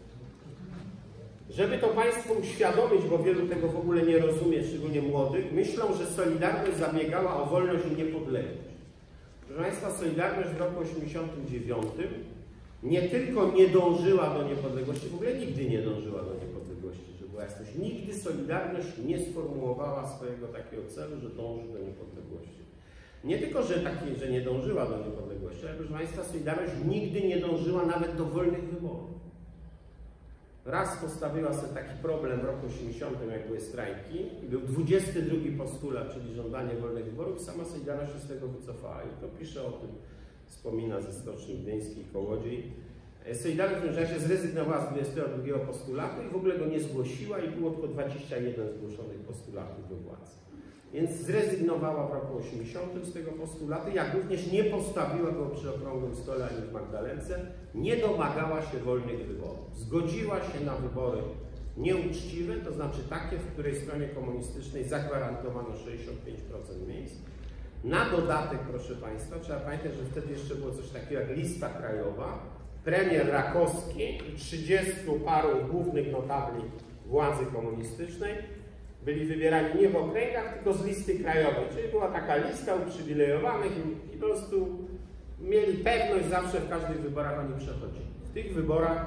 żeby to Państwu uświadomić, bo wielu tego w ogóle nie rozumie, szczególnie młodych, myślą, że Solidarność zabiegała o wolność i niepodległość. Proszę Państwa, Solidarność w roku 1989 nie tylko nie dążyła do niepodległości, w ogóle nigdy nie dążyła do niepodległości, żeby była jasność. Nigdy Solidarność nie sformułowała swojego takiego celu, że dąży do niepodległości. Nie tylko, że nie dążyła do niepodległości, ale proszę Państwa, Solidarność nigdy nie dążyła nawet do wolnych wyborów. Raz postawiła sobie taki problem w roku 80, jak były strajki, i był 22 postulat, czyli żądanie wolnych wyborów, i sama Solidarność się z tego wycofała. I to pisze o tym, wspomina ze Stoczni Gdyńskiej, Kołodziej. Solidarność w tym czasie zrezygnowała z 22 postulatu i w ogóle go nie zgłosiła i było tylko 21 zgłoszonych postulatów do władzy. Więc zrezygnowała w roku 80 z tego postulatu, jak również nie postawiła go przy okrągłym stole ani w Magdalence, nie domagała się wolnych wyborów. Zgodziła się na wybory nieuczciwe, to znaczy takie, w której stronie komunistycznej zagwarantowano 65% miejsc. Na dodatek, proszę Państwa, trzeba pamiętać, że wtedy jeszcze było coś takiego jak lista krajowa, premier Rakowski i 30 paru głównych notabli władzy komunistycznej byli wybierani nie w okręgach, tylko z listy krajowej. Czyli była taka lista uprzywilejowanych i po prostu mieli pewność, zawsze w każdych wyborach oni przechodzili. W tych wyborach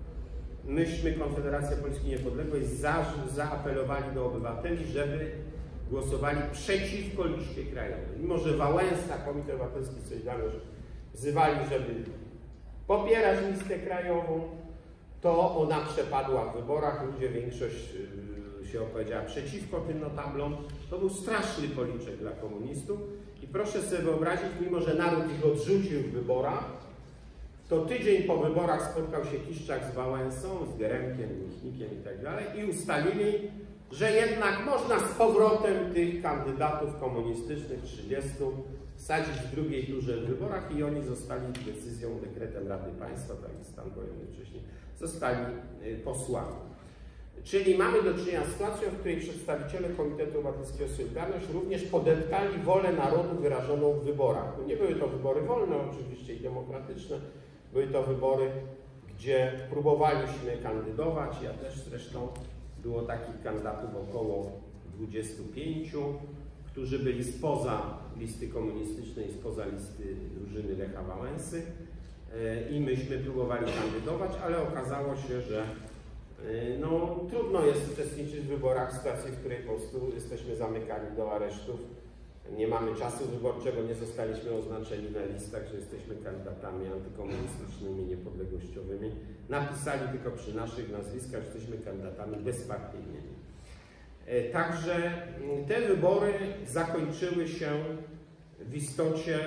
myśmy, Konfederacja Polski Niepodległość, zaapelowali do obywateli, żeby głosowali przeciwko liście krajowej. Mimo że Wałęsa, Komitet Obywatelski Solidarność wzywali, żeby popierać listę krajową, to ona przepadła w wyborach. Ludzie, większość się opowiedziała przeciwko tym notablom. To był straszny policzek dla komunistów i proszę sobie wyobrazić, mimo że naród ich odrzucił w wyborach, to tydzień po wyborach spotkał się Kiszczak z Wałęsą, z Geremkiem, Michnikiem i tak dalej i ustalili, że jednak można z powrotem tych kandydatów komunistycznych 30 wsadzić w drugiej turze w wyborach i oni zostali decyzją, dekretem Rady Państwa, tak jak stan wojenny wcześniej, zostali posłami. Czyli mamy do czynienia z sytuacją, w której przedstawiciele Komitetu Obywatelskiego Solidarność również podeptali wolę narodu wyrażoną w wyborach. No nie były to wybory wolne oczywiście i demokratyczne, były to wybory, gdzie próbowaliśmy kandydować, ja też zresztą, było takich kandydatów około 25, którzy byli spoza listy komunistycznej, spoza listy drużyny Lecha Wałęsy i myśmy próbowali kandydować, ale okazało się, że no, trudno jest uczestniczyć w wyborach w sytuacji, w której po prostu jesteśmy zamykani do aresztów. Nie mamy czasu wyborczego, nie zostaliśmy oznaczeni na listach, że jesteśmy kandydatami antykomunistycznymi, niepodległościowymi. Napisali tylko przy naszych nazwiskach, że jesteśmy kandydatami bezpartyjnymi. Także te wybory zakończyły się w istocie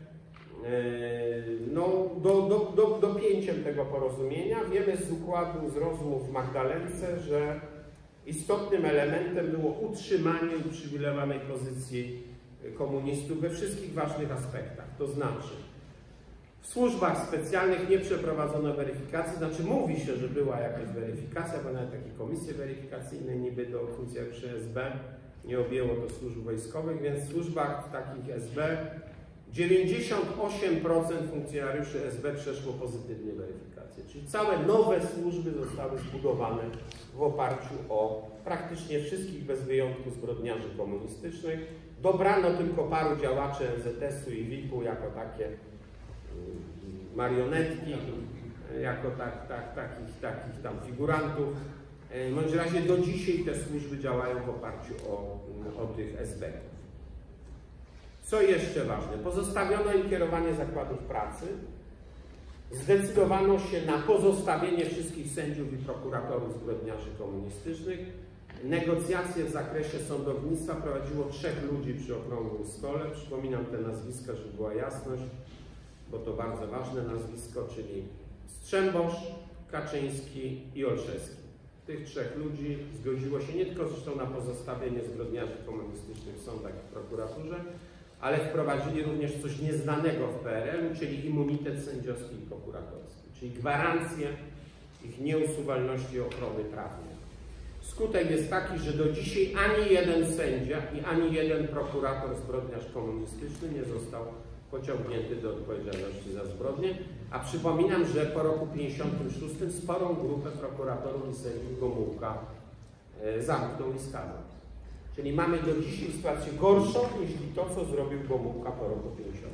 no, dopięciem tego porozumienia. Wiemy z układu, z rozmów w Magdalence, że istotnym elementem było utrzymanie uprzywilejowanej pozycji komunistów we wszystkich ważnych aspektach. To znaczy, w służbach specjalnych nie przeprowadzono weryfikacji, znaczy mówi się, że była jakaś weryfikacja, bo nawet takie komisje weryfikacyjne niby do funkcjonariuszy SB, nie objęło to służb wojskowych, więc w służbach takich SB 98% funkcjonariuszy SB przeszło pozytywnie weryfikację. Czyli całe nowe służby zostały zbudowane w oparciu o praktycznie wszystkich bez wyjątku zbrodniarzy komunistycznych. Dobrano tylko paru działaczy NZS-u i WIP-u jako takie marionetki, jako takich tam figurantów. W bądź razie do dzisiaj te służby działają w oparciu o tych SB-ów. Co jeszcze ważne? Pozostawiono im kierowanie zakładów pracy. Zdecydowano się na pozostawienie wszystkich sędziów i prokuratorów zbrodniarzy komunistycznych. Negocjacje w zakresie sądownictwa prowadziło 3 ludzi przy okrągłym stole. Przypominam te nazwiska, żeby była jasność, bo to bardzo ważne nazwisko, czyli Strzembosz, Kaczyński i Olszewski. Tych 3 ludzi zgodziło się nie tylko zresztą na pozostawienie zbrodniarzy komunistycznych w sądach i prokuraturze, ale wprowadzili również coś nieznanego w PRL-u, czyli immunitet sędziowski i prokuratorski, czyli gwarancję ich nieusuwalności ochrony prawnej. Skutek jest taki, że do dzisiaj ani jeden sędzia i ani jeden prokurator zbrodniarz komunistyczny nie został pociągnięty do odpowiedzialności za zbrodnię, a przypominam, że po roku 1956 sporą grupę prokuratorów i sędziów Gomułka zamknął i skazał. Czyli mamy do dzisiaj sytuację gorszą niż to, co zrobił Gomułka po roku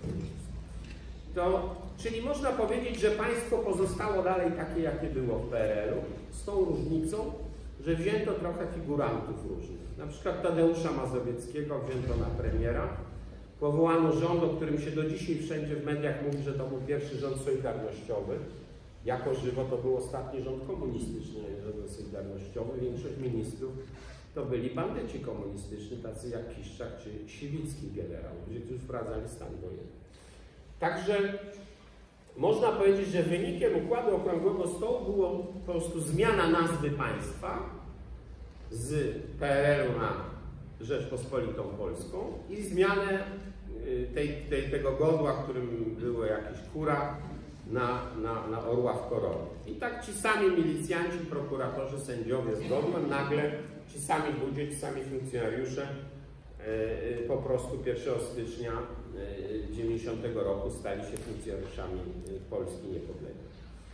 1956. Czyli można powiedzieć, że państwo pozostało dalej takie, jakie było w PRL-u, z tą różnicą, że wzięto trochę figurantów różnych. Na przykład Tadeusza Mazowieckiego wzięto na premiera, powołano rząd, o którym się do dzisiaj wszędzie w mediach mówi, że to był pierwszy rząd solidarnościowy. Jako żywo to był ostatni rząd komunistyczny, rząd solidarnościowy. Większość ministrów to byli bandyci komunistyczni, tacy jak Kiszczak czy Siwicki generał, którzy wprowadzali stan wojenny. Także można powiedzieć, że wynikiem układu okrągłego stołu było po prostu zmiana nazwy państwa z PRL-u na Rzeczpospolitą Polską i zmianę tego godła, w którym było jakieś kura, na orła w koronie. I tak ci sami milicjanci, prokuratorzy, sędziowie z godłem nagle ci sami ludzie, ci sami funkcjonariusze po prostu 1 stycznia 90 roku stali się funkcjonariuszami Polski niepodległej.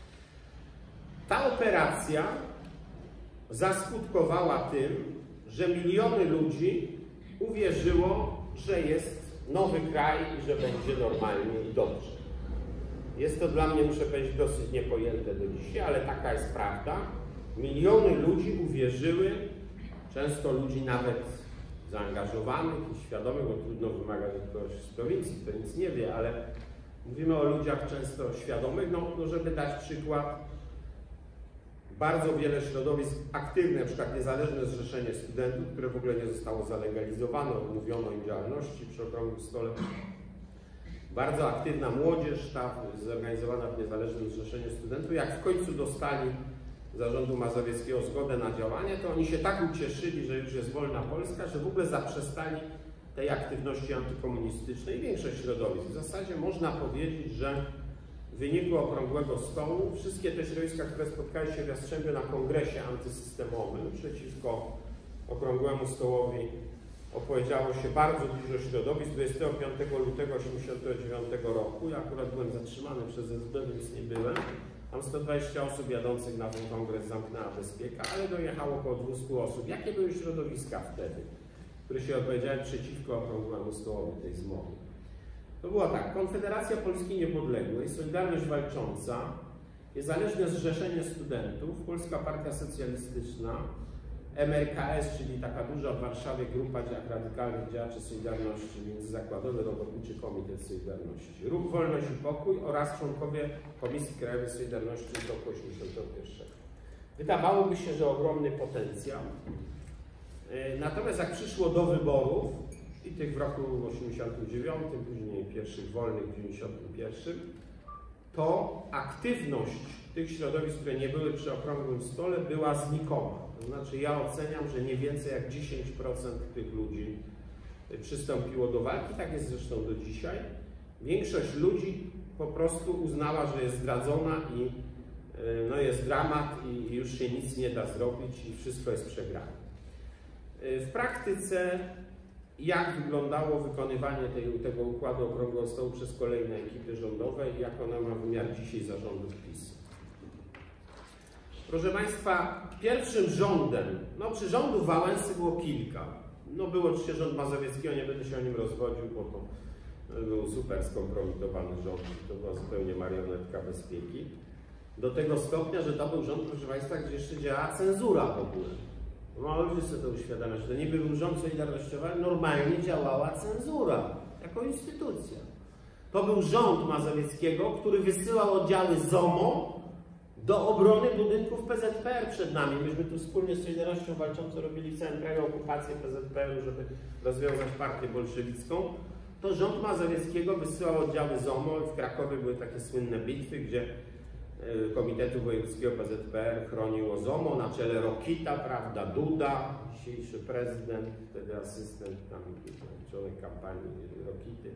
Ta operacja zaskutkowała tym, że miliony ludzi uwierzyło, że jest nowy kraj i że będzie normalnie i dobrze. Jest to dla mnie, muszę powiedzieć, dosyć niepojęte do dzisiaj, ale taka jest prawda. Miliony ludzi uwierzyły, często ludzi nawet zaangażowanych i świadomych, bo trudno wymagać od kogoś z prowincji, kto nic nie wie, ale mówimy o ludziach często świadomych, no żeby dać przykład, bardzo wiele środowisk aktywnych, na przykład Niezależne Zrzeszenie Studentów, które w ogóle nie zostało zalegalizowane, odmówiono im działalności przy okrągłym stole. Bardzo aktywna młodzież, ta zorganizowana w Niezależnym Zrzeszeniu Studentów, jak w końcu dostali Zarządu Mazowieckiego zgodę na działanie, to oni się tak ucieszyli, że już jest wolna Polska, że w ogóle zaprzestali tej aktywności antykomunistycznej. Większość środowisk. W zasadzie można powiedzieć, że w wyniku okrągłego stołu wszystkie te środowiska, które spotkały się w Jastrzębiu na kongresie antysystemowym przeciwko okrągłemu stołowi, opowiedziało się bardzo dużo środowisk. 25 lutego 1989 roku, ja akurat byłem zatrzymany przez SB, więc nie byłem. Tam 120 osób jadących na ten kongres zamknęła bezpieka, ale dojechało około 200 osób. Jakie były środowiska wtedy, które się opowiedziały przeciwko okrągłemu stołowi tej zmowy? To była tak, Konfederacja Polski Niepodległej, Solidarność Walcząca, Niezależne Zrzeszenie Studentów, Polska Partia Socjalistyczna, MRKS, czyli taka duża w Warszawie grupa radykalnych działaczy Solidarności, Międzyzakładowy Robotniczy Komitet Solidarności, Ruch Wolność i Pokój oraz członkowie Komisji Krajowej Solidarności z roku 1981. Wydawałoby się, że ogromny potencjał. Natomiast jak przyszło do wyborów, i tych w roku 1989, później pierwszych wolnych w 1991, to aktywność tych środowisk, które nie były przy okrągłym stole, była znikoma. To znaczy ja oceniam, że nie więcej jak 10% tych ludzi przystąpiło do walki, tak jest zresztą do dzisiaj. Większość ludzi po prostu uznała, że jest zdradzona i no jest dramat i już się nic nie da zrobić i wszystko jest przegrane. W praktyce jak wyglądało wykonywanie tego układu okrągłego stołu przez kolejne ekipy rządowe i jak ona ma wymiar dzisiaj zarządów PiS. Proszę Państwa, pierwszym rządem, no przy rządu Wałęsy było kilka. No był oczywiście rząd Mazowieckiego, nie będę się o nim rozwodził, bo to był super skompromitowany rząd, to była zupełnie marionetka bezpieki. Do tego stopnia, że to był rząd, proszę Państwa, gdzie jeszcze działa cenzura w ogóle. Mało ludzi sobie to uświadamia, że to niby był rząd solidarnościowy, ale normalnie działała cenzura jako instytucja. To był rząd Mazowieckiego, który wysyłał oddziały ZOMO do obrony budynków PZPR przed nami. Myśmy tu wspólnie z Solidarnością Walczącą robili w całym kraju okupację PZPR-u, żeby rozwiązać partię bolszewicką. To rząd Mazowieckiego wysyłał oddziały ZOMO. W Krakowie były takie słynne bitwy, gdzie Komitetu Wojewódzkiego PZPR chroniło ZOMO, na czele Rokita, prawda, Duda, dzisiejszy prezydent, wtedy asystent, tam członek kampanii Rokity.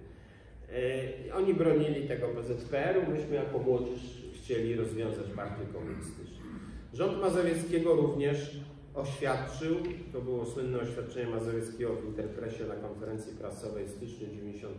Oni bronili tego PZPR-u, myśmy jako młodzież chcieli rozwiązać partię komunistyczną. Rząd Mazowieckiego również oświadczył, to było słynne oświadczenie Mazowieckiego w Interpresie na konferencji prasowej w styczniu 90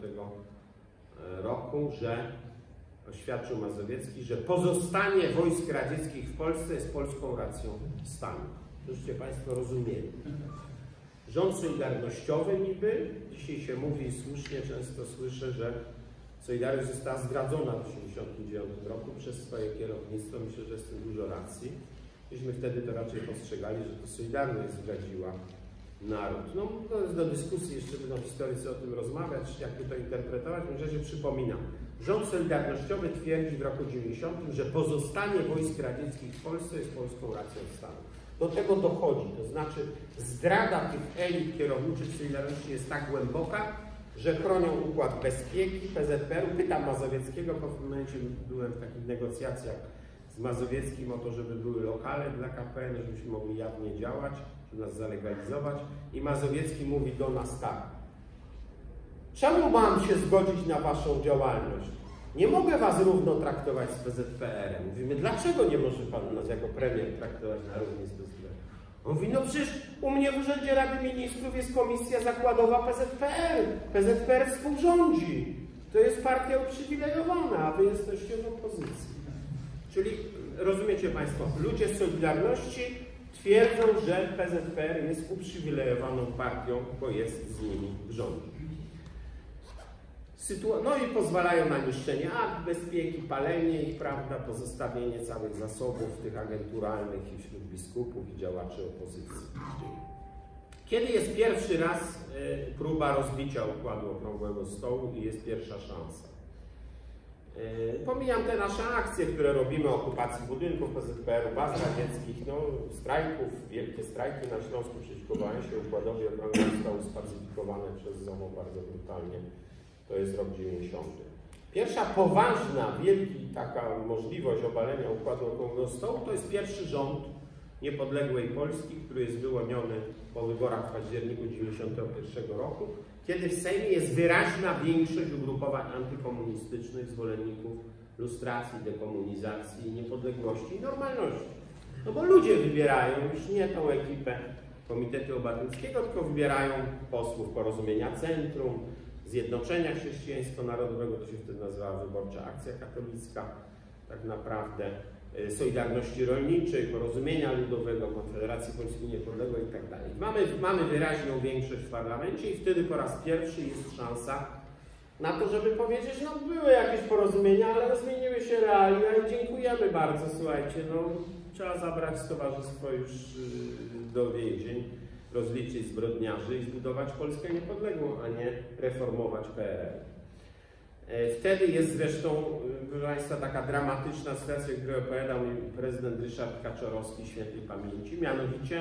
roku, że oświadczył Mazowiecki, że pozostanie wojsk radzieckich w Polsce jest polską racją stanu. Żebyście Państwo rozumieli. Rząd solidarnościowy niby, dzisiaj się mówi i słusznie często słyszę, że Solidarność została zdradzona w 1989 roku przez swoje kierownictwo. Myślę, że jest w tym dużo racji. Myśmy wtedy to raczej postrzegali, że to Solidarność zdradziła naród. No to jest do dyskusji, jeszcze będą historycy o tym rozmawiać, jakby to interpretować. W razie przypominam, rząd solidarnościowy twierdzi w roku 90, że pozostanie wojsk radzieckich w Polsce jest polską racją stanu. Do tego dochodzi, to znaczy zdrada tych elit kierowniczych Solidarności jest tak głęboka, że chronią układ bezpieki PZPR-u. Pytam Mazowieckiego, bo w tym momencie byłem w takich negocjacjach z Mazowieckim o to, żeby były lokale dla KPN, żebyśmy mogli jawnie działać, żeby nas zalegalizować. I Mazowiecki mówi do nas tak: czemu mam się zgodzić na waszą działalność? Nie mogę was równo traktować z PZPR-em. Mówimy, dlaczego nie może pan nas jako premier traktować na równi z PZPR-em? On mówi, no przecież u mnie w Urzędzie Rady Ministrów jest komisja zakładowa PZPR. PZPR współrządzi. To jest partia uprzywilejowana, a wy jesteście w opozycji. Czyli rozumiecie Państwo, ludzie z Solidarności twierdzą, że PZPR jest uprzywilejowaną partią, bo jest z nimi w rządzie. No i pozwalają na niszczenie akt bezpieki, palenie ich, prawda, pozostawienie całych zasobów tych agenturalnych i wśród biskupów i działaczy opozycji. Kiedy jest pierwszy raz próba rozbicia układu okrągłego stołu i jest pierwsza szansa? Pomijam te nasze akcje, które robimy, okupacji budynków PZPR-u, baz radzieckich, no, strajków, wielkie strajki na Śląsku przeciwko się układowi okrągłego stołu spacyfikowane przez ZOMO bardzo brutalnie. To jest rok 90. Pierwsza poważna, taka możliwość obalenia układu okrągłego stołu to jest pierwszy rząd niepodległej Polski, który jest wyłoniony po wyborach w październiku 91 roku, kiedy w Sejmie jest wyraźna większość ugrupowań antykomunistycznych, zwolenników lustracji, dekomunizacji, niepodległości i normalności. No bo ludzie wybierają już nie tą ekipę Komitetu Obywatelskiego, tylko wybierają posłów Porozumienia Centrum, Zjednoczenia Chrześcijańsko-Narodowego, to się wtedy nazywała Wyborcza Akcja Katolicka, tak naprawdę Solidarności Rolniczej, Porozumienia Ludowego, Konfederacji Polski Niepodległej i tak dalej. Mamy wyraźną większość w parlamencie i wtedy po raz pierwszy jest szansa na to, żeby powiedzieć, no były jakieś porozumienia, ale zmieniły się realia i dziękujemy bardzo, słuchajcie, no trzeba zabrać stowarzystwo już do więzień, rozliczyć zbrodniarzy i zbudować Polskę niepodległą, a nie reformować PRL. Wtedy jest zresztą, proszę Państwa, taka dramatyczna sytuacja, którą opowiadał mi prezydent Ryszard Kaczorowski świętej pamięci, mianowicie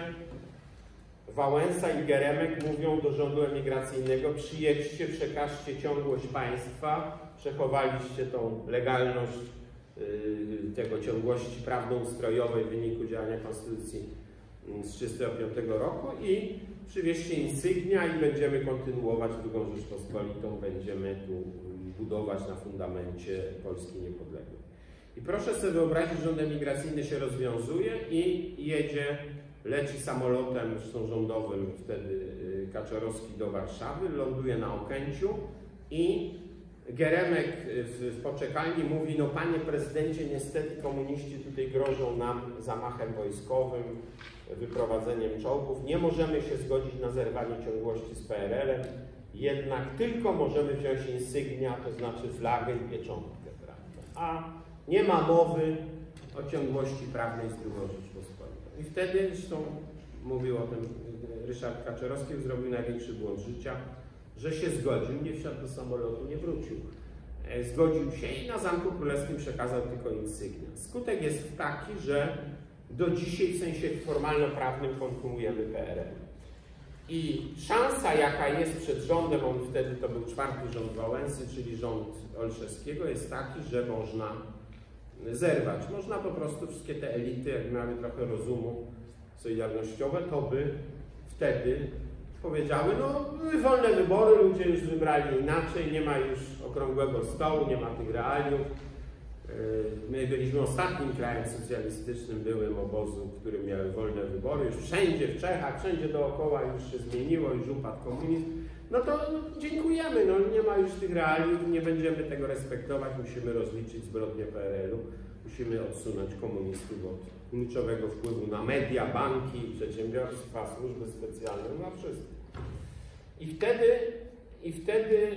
Wałęsa i Geremek mówią do rządu emigracyjnego: przyjedźcie, przekażcie ciągłość państwa, przechowaliście tą legalność tego ciągłości prawnoustrojowej w wyniku działania Konstytucji z 1935 roku i przywieźcie insygnia i będziemy kontynuować II Rzeczpospolitą, będziemy tu budować na fundamencie Polski niepodległej. I proszę sobie wyobrazić, że rząd emigracyjny się rozwiązuje i jedzie, leci samolotem, zresztą rządowym wtedy Kaczorowski, do Warszawy, ląduje na Okęciu i Geremek w poczekalni mówi: no panie prezydencie, niestety komuniści tutaj grożą nam zamachem wojskowym, wyprowadzeniem czołgów, nie możemy się zgodzić na zerwanie ciągłości z PRL-em, jednak tylko możemy wziąć insygnia, to znaczy flagę i pieczątkę, prawda? A nie ma mowy o ciągłości prawnej z II Rzeczpospolitą. I wtedy, zresztą mówił o tym Ryszard Kaczorowski, zrobił największy błąd życia, że się zgodził, nie wsiadł do samolotu, nie wrócił. Zgodził się i na Zamku Królewskim przekazał tylko insygnia. Skutek jest taki, że do dzisiaj w sensie formalno-prawnym kontynuujemy PRL. I szansa, jaka jest przed rządem, on wtedy to był 4. rząd Wałęsy, czyli rząd Olszewskiego, jest taki, że można zerwać. Można po prostu wszystkie te elity, jak miały trochę rozumu solidarnościowe, to by wtedy powiedziały: no wolne wybory, ludzie już wybrali inaczej, nie ma już okrągłego stołu, nie ma tych realiów. My byliśmy ostatnim krajem socjalistycznym, byłym obozu, który miał wolne wybory. Już wszędzie w Czechach, wszędzie dookoła już się zmieniło, już upadł komunizm. No to dziękujemy, no nie ma już tych realiów, nie będziemy tego respektować, musimy rozliczyć zbrodnię PRL-u, musimy odsunąć komunistów od kluczowego wpływu na media, banki, przedsiębiorstwa, służby specjalne, na wszystko. I wtedy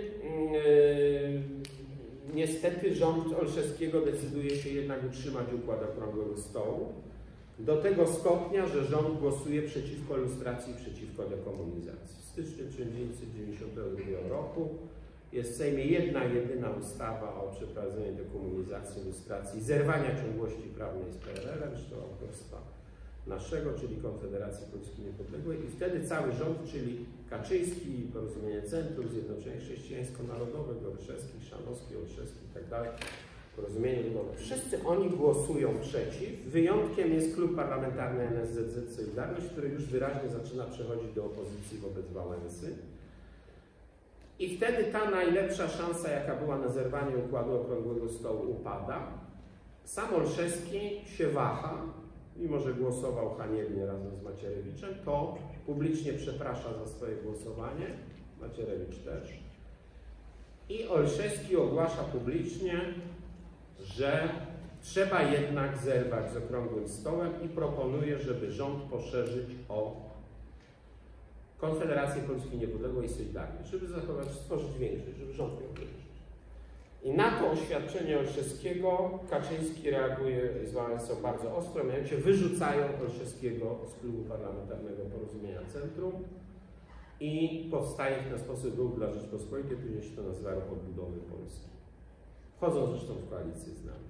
niestety rząd Olszewskiego decyduje się jednak utrzymać układ okrągłego stołu do tego stopnia, że rząd głosuje przeciwko lustracji, przeciwko dekomunizacji. W styczniu 1992 roku jest w Sejmie jedyna ustawa o przeprowadzeniu dekomunizacji, lustracji, zerwania ciągłości prawnej z PRL-em, zresztą autorstwa naszego, czyli Konfederacji Polski Niepodległej, i wtedy cały rząd, czyli Kaczyński, Porozumienie Centrum, Zjednoczenie Chrześcijańsko-Narodowe, Goryszewski, Chrzanowski, Olszewski itd., Porozumienie Ludowe, wszyscy oni głosują przeciw. Wyjątkiem jest klub parlamentarny NSZZ Solidarność, który już wyraźnie zaczyna przechodzić do opozycji wobec Wałęsy. I wtedy ta najlepsza szansa, jaka była na zerwanie układu okrągłego stołu, upada. Sam Olszewski się waha, mimo że głosował haniebnie razem z Macierewiczem, to publicznie przeprasza za swoje głosowanie, Macierewicz też. I Olszewski ogłasza publicznie, że trzeba jednak zerwać z okrągłym stołem i proponuje, żeby rząd poszerzyć o Konfederację Polski Niepodległej i Solidarność, żeby zachować, stworzyć większość, żeby rząd miał większość. I na to oświadczenie Olszewskiego Kaczyński reaguje z Wałęsą bardzo ostro, mianowicie wyrzucają Olszewskiego z klubu parlamentarnego Porozumienia Centrum i powstaje w ten sposób Ruch dla Rzeczpospolitej, później się to nazywa Ruch Odbudowy Polski. Wchodzą zresztą w koalicję z nami.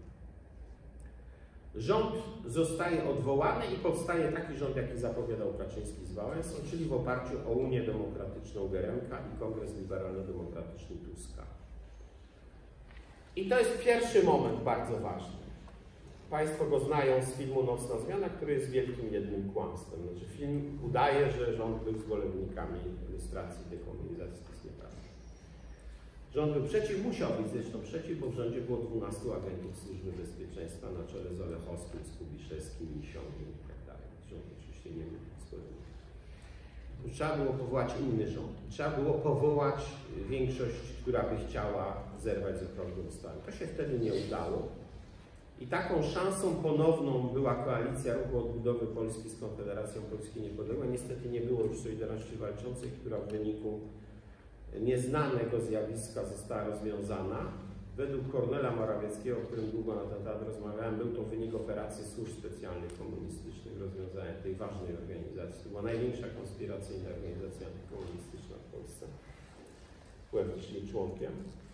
Rząd zostaje odwołany i powstaje taki rząd, jaki zapowiadał Kaczyński z Wałęsą, czyli w oparciu o Unię Demokratyczną Geremka i Kongres Liberalno-Demokratyczny Tuska. I to jest pierwszy moment bardzo ważny. Państwo go znają z filmu Nocna Zmiana, który jest wielkim jednym kłamstwem. Znaczy film udaje, że rząd był zwolennikami ilustracji dekomunizacji, to jest nieprawda. Rząd był przeciw, musiał być zresztą przeciw, bo w rządzie było 12 agentów Służby Bezpieczeństwa na czele z Olechowskim, z Kubiszewskim, Misiągiem i tak dalej. Rząd oczywiście nie był zwolennikiem. Trzeba było powołać inny rząd. Trzeba było powołać większość, która by chciała zerwać z okrągłym stołem. To się wtedy nie udało. I taką szansą ponowną była koalicja Ruchu Odbudowy Polski z Konfederacją Polski Niepodległej. Niestety nie było już Solidarności Walczącej, która w wyniku nieznanego zjawiska została rozwiązana. Według Kornela Morawieckiego, o którym długo na ten temat rozmawiałem, był to wynik operacji służb specjalnych komunistycznych, rozwiązania tej ważnej organizacji. To była największa konspiracyjna organizacja antykomunistyczna w Polsce. Byłem też jej członkiem.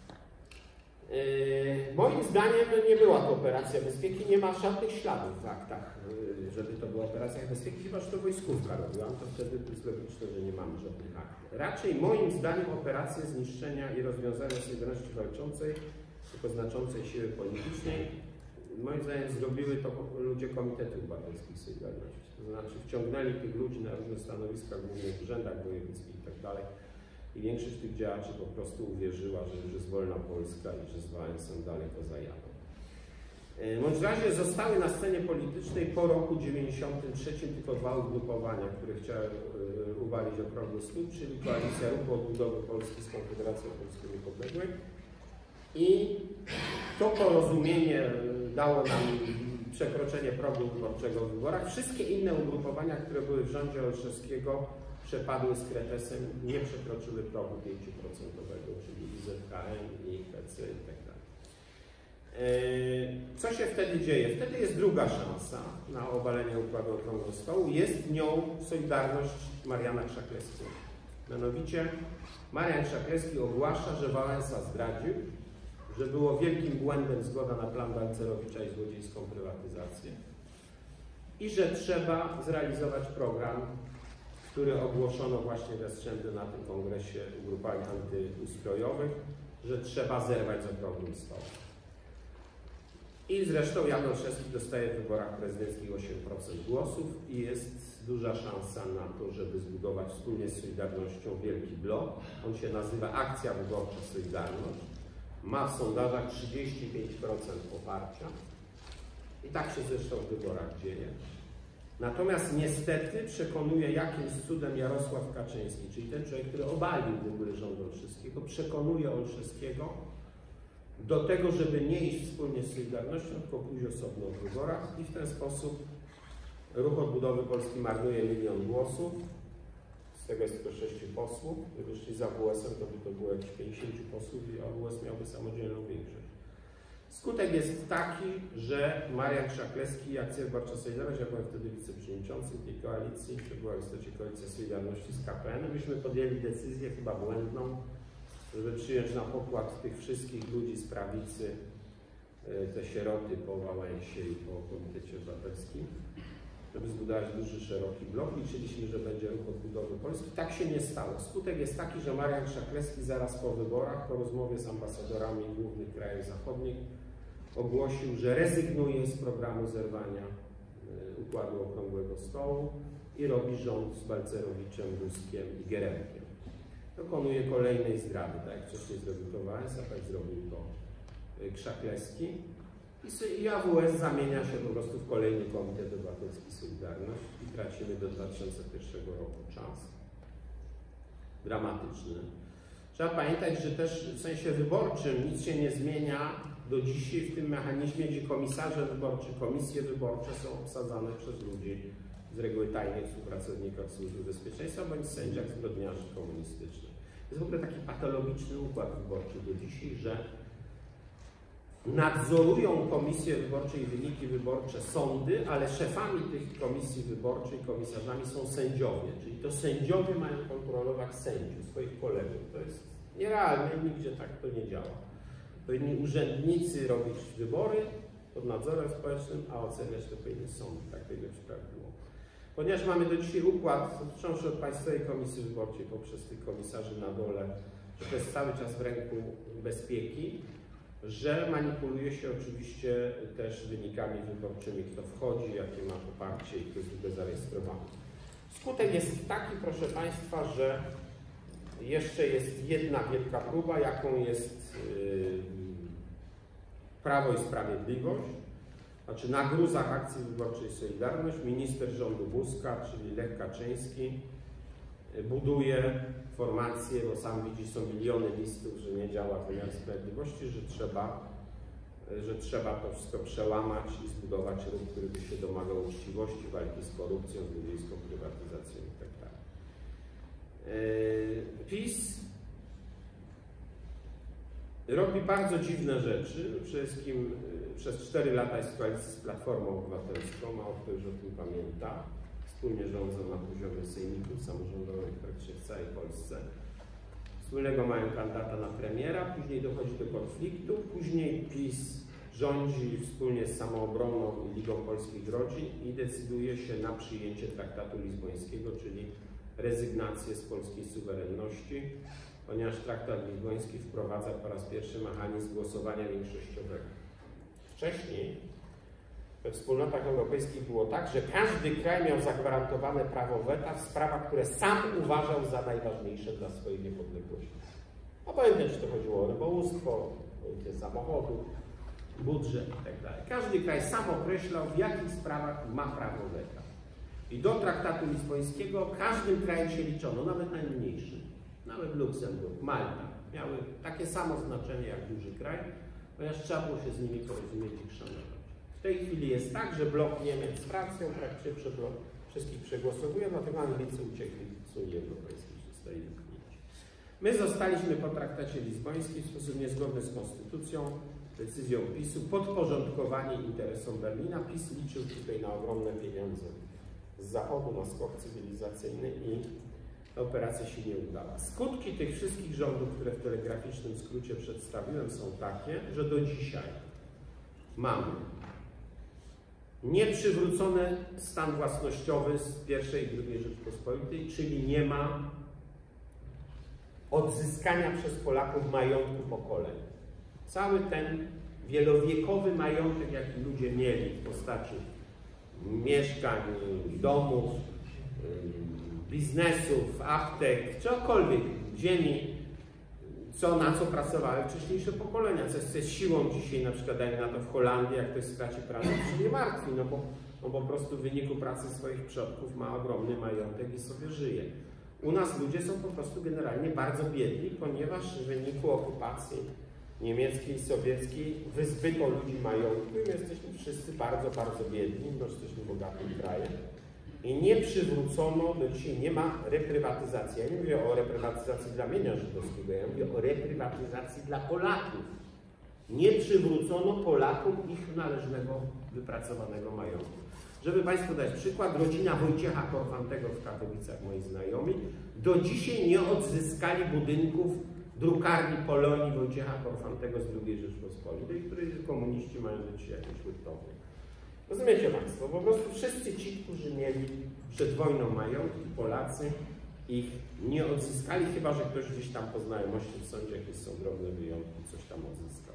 Moim zdaniem nie była to operacja bezpieki, nie ma żadnych śladów w aktach, żeby to była operacja bezpieki, chyba że to wojskówka robiła, to wtedy to jest logiczne, że nie mamy żadnych akt. Raczej moim zdaniem operacje zniszczenia i rozwiązania Solidarności Walczącej, tylko znaczącej siły politycznej, moim zdaniem zrobiły to ludzie Komitetu Obywatelskich Solidarności. To znaczy wciągnęli tych ludzi na różne stanowiska, głównie w urzędach wojewódzkich i tak dalej. I większość tych działaczy po prostu uwierzyła, że już jest wolna Polska i że z Wałęsą daleko zajadą. W bądź razie zostały na scenie politycznej po roku 1993 tylko dwa ugrupowania, które chciały uwalić okrągły stół, czyli Koalicja Ruchu Odbudowy Polski z Konfederacją Polską Niepodległej. I to porozumienie dało nam przekroczenie progu wyborczego w wyborach. Wszystkie inne ugrupowania, które były w rządzie Olszewskiego, przepadły z kretesem, nie przekroczyły progu 5%, czyli IZKM, IPC i tak dalej. Co się wtedy dzieje? Wtedy jest druga szansa na obalenie układu okrągłego stołu. Jest nią Solidarność Mariana Krzakleskiego. Mianowicie Marian Krzakleski ogłasza, że Wałęsa zdradził, że było wielkim błędem zgoda na plan Balcerowicza i złodziejską prywatyzację i że trzeba zrealizować program, który ogłoszono właśnie w Jastrzębiu na tym kongresie ugrupowań antyustrojowych, że trzeba zerwać z okrągłym stołem. I zresztą Jan Olszewski dostaje w wyborach prezydenckich 8% głosów i jest duża szansa na to, żeby zbudować wspólnie z Solidarnością wielki blok. On się nazywa Akcja Wyborcza Solidarność. Ma w sondażach 35% poparcia. I tak się zresztą w wyborach dzieje. Natomiast niestety przekonuje jakimś cudem Jarosław Kaczyński, czyli ten człowiek, który obalił w ogóle rząd Olszewskiego, przekonuje Olszewskiego do tego, żeby nie iść wspólnie z Solidarnością, tylko pójść osobno w wyborach i w ten sposób Ruch Odbudowy Polski marnuje 1 000 000 głosów, z tego jest tylko 6 posłów, gdyby szli za AWS-em, to by to było jakieś 50 posłów i AWS miałby samodzielną większość. Skutek jest taki, że Marian Krzakleski i Akcja Wyborcza Solidarność, ja byłem wtedy wiceprzewodniczącym tej koalicji, to była w istocie koalicja Solidarności z KPN, myśmy podjęli decyzję chyba błędną, żeby przyjąć na pokład tych wszystkich ludzi z prawicy, te sieroty po Wałęsie i po Komitecie Obywatelskim, żeby zbudować duży, szeroki blok. Liczyliśmy, że będzie Ruch Odbudowy Polski. Tak się nie stało. Skutek jest taki, że Marian Krzakleski zaraz po wyborach, po rozmowie z ambasadorami głównych krajów zachodnich, ogłosił, że rezygnuje z programu zerwania układu okrągłego stołu i robi rząd z Balcerowiczem, Buzkiem i Geremkiem. Dokonuje kolejnej zdrady, tak jak wcześniej zrobił to Wałęsa, tak zrobił to Krzakleski. I AWS zamienia się po prostu w kolejny Komitet Obywatelski Solidarność i tracimy do 2001 roku czas. Dramatyczny. Trzeba pamiętać, że też w sensie wyborczym nic się nie zmienia do dzisiaj w tym mechanizmie, gdzie komisarze wyborczy, komisje wyborcze są obsadzane przez ludzi z reguły tajnych współpracowników Służby Bezpieczeństwa bądź sędziach zbrodniarzy komunistycznych. To jest w ogóle taki patologiczny układ wyborczy do dzisiaj, że nadzorują komisje wyborcze i wyniki wyborcze sądy, ale szefami tych komisji wyborczych, komisarzami są sędziowie, czyli to sędziowie mają kontrolować sędziów, swoich kolegów. To jest nierealne, nigdzie tak to nie działa. Powinni urzędnicy robić wybory pod nadzorem społecznym, a oceniać to powinny sądy. Tak to ile było. Ponieważ mamy do dzisiaj układ, począwszy od Państwowej Komisji Wyborczej poprzez tych komisarzy na dole, że to jest cały czas w ręku bezpieki, że manipuluje się oczywiście też wynikami wyborczymi, kto wchodzi, jakie ma poparcie i kto jest w ogóle zarejestrowany. Skutek jest taki, proszę Państwa, że jeszcze jest jedna wielka próba, jaką jest Prawo i Sprawiedliwość. Znaczy na gruzach akcji wyborczej Solidarność minister rządu Buzka, czyli Lech Kaczyński, buduje formację, bo sam widzi, są miliony listów, że nie działa wymiar sprawiedliwości, że trzeba to wszystko przełamać i zbudować ruch, który by się domagał uczciwości, walki z korupcją, z ludzką prywatyzacją itd. PiS robi bardzo dziwne rzeczy. Przede wszystkim przez 4 lata jest w koalicji z Platformą Obywatelską, mało kto już o tym pamięta. Wspólnie rządzą na poziomie sejmików samorządowych praktycznie w całej Polsce. Wspólnego mają kandydata na premiera, później dochodzi do konfliktu, później PiS rządzi wspólnie z Samoobroną i Ligą Polskich Rodzin i decyduje się na przyjęcie traktatu lizbońskiego, czyli rezygnację z polskiej suwerenności, ponieważ traktat lizboński wprowadza po raz pierwszy mechanizm głosowania większościowego. Wcześniej we wspólnotach europejskich było tak, że każdy kraj miał zagwarantowane prawo weta w sprawach, które sam uważał za najważniejsze dla swojej niepodległości. Obojętnie, czy to chodziło o rybołówstwo, kwestię samochodu, budżet itd. Każdy kraj sam określał, w jakich sprawach ma prawo weta. I do traktatu lizbońskiego każdym krajem się liczono, nawet najmniejszym. Nawet Luksemburg, Malta miały takie samo znaczenie jak duży kraj, ponieważ trzeba było się z nimi porozumieć i szanować. W tej chwili jest tak, że blok Niemiec z Francją praktycznie wszystkich przegłosowuje, dlatego Anglicy uciekli z Unii Europejskiej, zostali wypchnięci. My zostaliśmy po traktacie lizbońskim w sposób niezgodny z konstytucją, decyzją PiS-u, podporządkowani interesom Berlina. PiS liczył tutaj na ogromne pieniądze z Zachodu, na skok cywilizacyjny i ta operacja się nie udała. Skutki tych wszystkich rządów, które w telegraficznym skrócie przedstawiłem, są takie, że do dzisiaj mamy nieprzywrócony stan własnościowy z I i II Rzeczpospolitej, czyli nie ma odzyskania przez Polaków majątku pokoleń. Cały ten wielowiekowy majątek, jaki ludzie mieli w postaci mieszkań, domów, biznesów, aptek, czegokolwiek, ziemi, na co pracowały wcześniejsze pokolenia, co jest siłą dzisiaj, na przykład dajmy na to w Holandii, jak ktoś straci pracę, to się nie martwi, no bo po prostu w wyniku pracy swoich przodków ma ogromny majątek i sobie żyje. U nas ludzie są po prostu generalnie bardzo biedni, ponieważ w wyniku okupacji niemieckiej, sowieckiej wyzbyto ludzi majątku i my jesteśmy wszyscy bardzo, bardzo biedni, bo jesteśmy bogatym krajem. I nie przywrócono, do dzisiaj nie ma reprywatyzacji. Ja nie mówię o reprywatyzacji dla mienia żydowskiego, ja mówię o reprywatyzacji dla Polaków. Nie przywrócono Polakom ich należnego, wypracowanego majątku. Żeby Państwu dać przykład, rodzina Wojciecha Korfantego w Katowicach, moi znajomi, do dzisiaj nie odzyskali budynków drukarni Polonii Wojciecha Korfantego z II Rzeczpospolitej, której komuniści mają do dzisiaj jakieś hurtownie. Rozumiecie Państwo, po prostu wszyscy ci, którzy mieli przed wojną majątki, Polacy, ich nie odzyskali, chyba że ktoś gdzieś tam po znajomości w sądzie, jakieś są drobne wyjątki, coś tam odzyskał.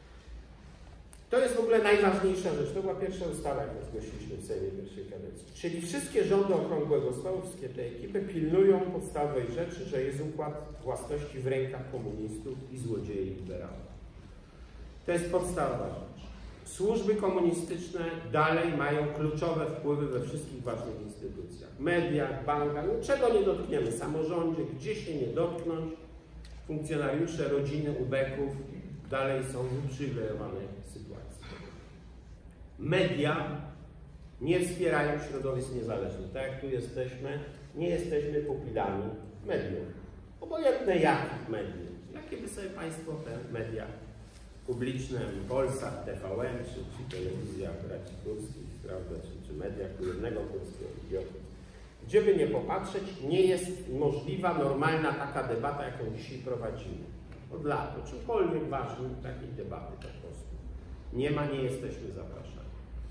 To jest w ogóle najważniejsza rzecz. To była pierwsza ustawa, jaką zgłosiliśmy w Sejmie pierwszej kadencji. Czyli wszystkie rządy Okrągłego Stołu, wszystkie te ekipy pilnują podstawowej rzeczy, że jest układ własności w rękach komunistów i złodziei liberałów. To jest podstawowa rzecz. Służby komunistyczne dalej mają kluczowe wpływy we wszystkich ważnych instytucjach. Mediach, bankach, no czego nie dotkniemy, samorządzie, gdzie się nie dotknąć, funkcjonariusze, rodziny ubeków dalej są w uprzywilejowanej sytuacji. Media nie wspierają środowisk niezależnych. Tak jak tu jesteśmy, nie jesteśmy pupilami mediów. Obojętne jakich mediów. Jakie by sobie Państwo te media publiczne, Polsat, TVN, czy telewizja braci Kurskich, prawda, czy media jednego Kurskiego idiotów. Gdzie by nie popatrzeć, nie jest możliwa normalna taka debata, jaką dzisiaj prowadzimy. Od lat, o czymkolwiek ważnym, takiej debaty po prostu nie ma, nie jesteśmy zapraszani.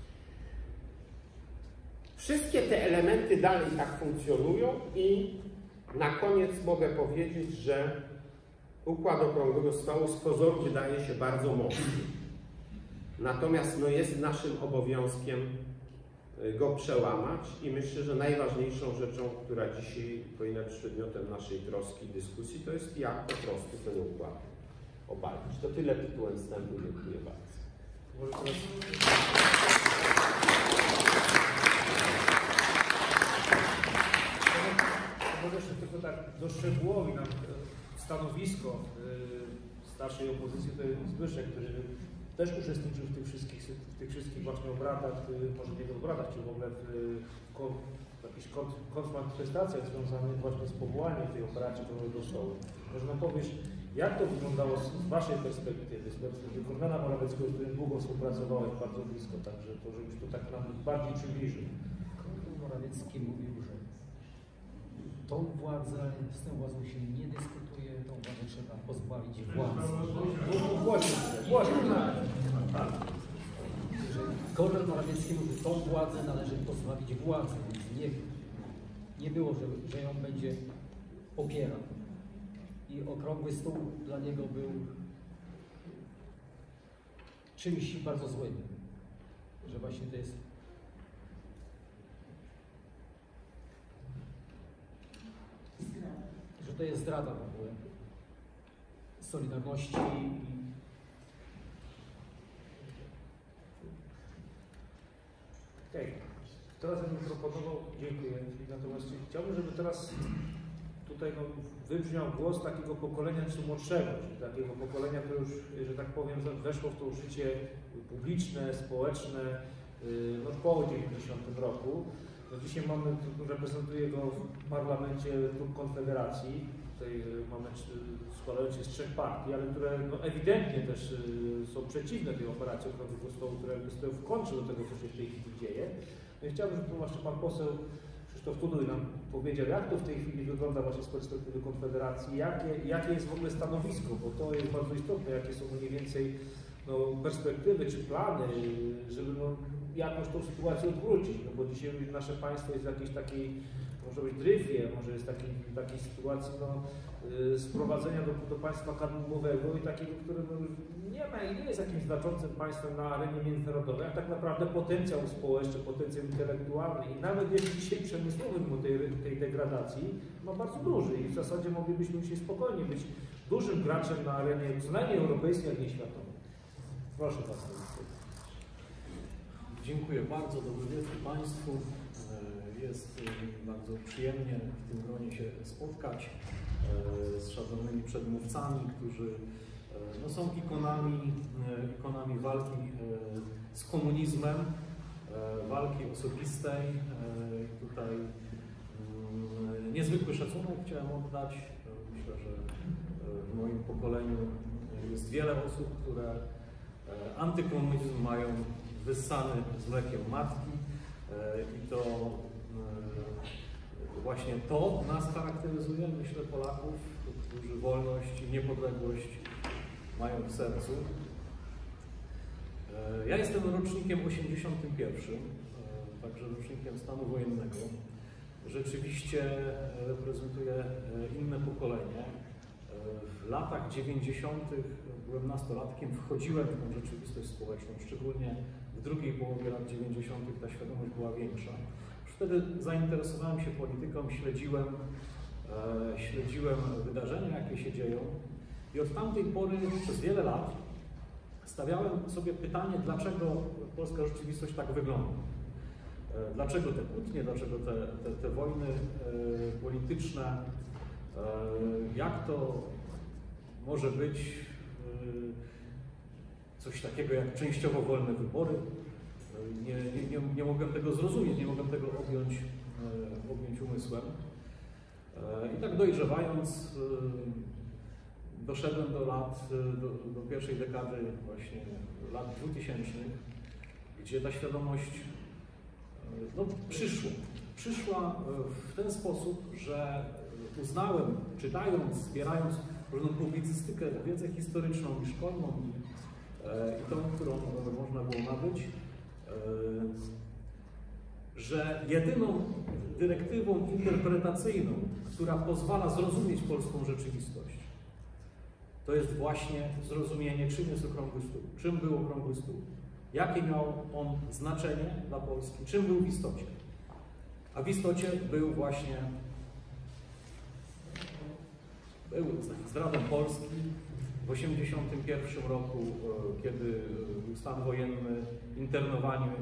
Wszystkie te elementy dalej tak funkcjonują i na koniec mogę powiedzieć, że układ Okrągłego Stołu z pozoru wydaje się bardzo mocny. Natomiast no, jest naszym obowiązkiem go przełamać i myślę, że najważniejszą rzeczą, która dzisiaj powinna być przedmiotem naszej troski, dyskusji, to jest jak po prostu ten układ obalić. To tyle tytułem wstępu. Dziękuję bardzo. Może jeszcze tylko tak doszczegółowi nam stanowisko starszej opozycji, to jest Zbyszek, który też uczestniczył w tych wszystkich właśnie obradach, może nie w obradach, czy w ogóle jakichś kontrmanifestacjach związanych właśnie z powołaniem tej operacji Krągłego Stołu. Może nam powiesz, jak to wyglądało z Waszej perspektywy, z perspektywy Kornela Morawieckiego, z którym długo współpracowałeś bardzo blisko, także to, żebyś to tak nam bardziej przybliżył. Kornel Morawiecki mówił, że tą władzę, z tą władzą się nie dyskutuje, tą władzę trzeba pozbawić władzy. Że Kornel Morawiecki mówił, tą władzę należy pozbawić władzy, więc nie było, że ją będzie popierał. I okrągły stół dla niego był czymś bardzo złym, że właśnie to jest zdrada w ogóle Solidarności Okej. Teraz bym proponował, dziękuję, natomiast chciałbym, żeby teraz tutaj wybrzmiał głos takiego pokolenia czy młodszego, czyli takiego pokolenia, które już, że tak powiem, weszło w to życie publiczne, społeczne po 90 roku. No dzisiaj reprezentuję go w parlamencie klub Konfederacji. Tutaj mamy składający się z 3 partii, ale które ewidentnie też są przeciwne tej operacji Okrągłego Stołu, która stoją w kontrze do tego, co się w tej chwili dzieje. No i chciałbym, żeby właśnie pan poseł Krzysztof Tuduj nam powiedział, jak to w tej chwili wygląda właśnie z perspektywy Konfederacji, jakie jest w ogóle stanowisko, bo to jest bardzo istotne, jakie są mniej więcej perspektywy czy plany, żeby jakoś tą sytuację odwrócić, no bo dzisiaj nasze państwo jest w jakiejś takiej, może być dryfie, może jest takiej sytuacji sprowadzenia do państwa kadłubowego i takiego, które nie jest jakimś znaczącym państwem na arenie międzynarodowej, a tak naprawdę potencjał społeczny, potencjał intelektualny i nawet jeśli dzisiaj przemysłowy mimo tej degradacji ma bardzo duży i w zasadzie moglibyśmy dzisiaj spokojnie być dużym graczem na arenie co najmniej europejskiej, jak nie światowej. Proszę bardzo. Dziękuję bardzo, dobry wieczór Państwu. Jest bardzo przyjemnie w tym gronie się spotkać z szanownymi przedmówcami, którzy są ikonami walki z komunizmem, walki osobistej. Tutaj niezwykły szacunek chciałem oddać. Myślę, że w moim pokoleniu jest wiele osób, które antykomunizm mają wyssany z mlekiem matki i to właśnie to nas charakteryzuje, myślę, Polaków, którzy wolność i niepodległość mają w sercu. Ja jestem rocznikiem 81, także rocznikiem stanu wojennego. Rzeczywiście reprezentuję inne pokolenie. W latach 90. byłem nastolatkiem, wchodziłem w tę rzeczywistość społeczną, szczególnie w drugiej połowie lat 90. ta świadomość była większa. Już wtedy zainteresowałem się polityką, śledziłem wydarzenia, jakie się dzieją i od tamtej pory przez wiele lat stawiałem sobie pytanie, dlaczego polska rzeczywistość tak wygląda. Dlaczego te kłótnie, dlaczego te wojny polityczne, jak to może być coś takiego jak częściowo wolne wybory. Nie mogłem tego zrozumieć, nie mogłem tego objąć umysłem. I tak dojrzewając, doszedłem do pierwszej dekady właśnie lat 2000, gdzie ta świadomość przyszła w ten sposób, że uznałem, czytając, zbierając różną publicystykę, wiedzę historyczną i szkolną i tą, którą można było nabyć, że jedyną dyrektywą interpretacyjną, która pozwala zrozumieć polską rzeczywistość, to jest właśnie zrozumienie, czym jest Okrągły Stół, czym był Okrągły Stół, jakie miał on znaczenie dla Polski, czym był w istocie. A w istocie był właśnie zdradą Polski. W 1981 roku, kiedy był stan wojenny,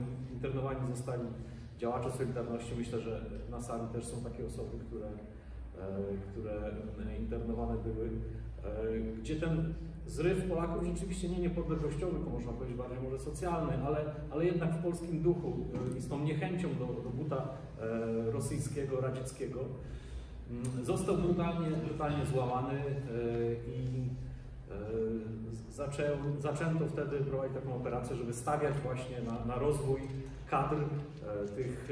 internowani zostali działacze Solidarności. Myślę, że na sali też są takie osoby, które które internowane były, gdzie ten zryw Polaków rzeczywiście nie niepodległościowy, to można powiedzieć bardziej może socjalny, ale jednak w polskim duchu i z tą niechęcią do buta rosyjskiego, radzieckiego, został brutalnie złamany i zaczęto wtedy prowadzić taką operację, żeby stawiać właśnie na rozwój kadr tych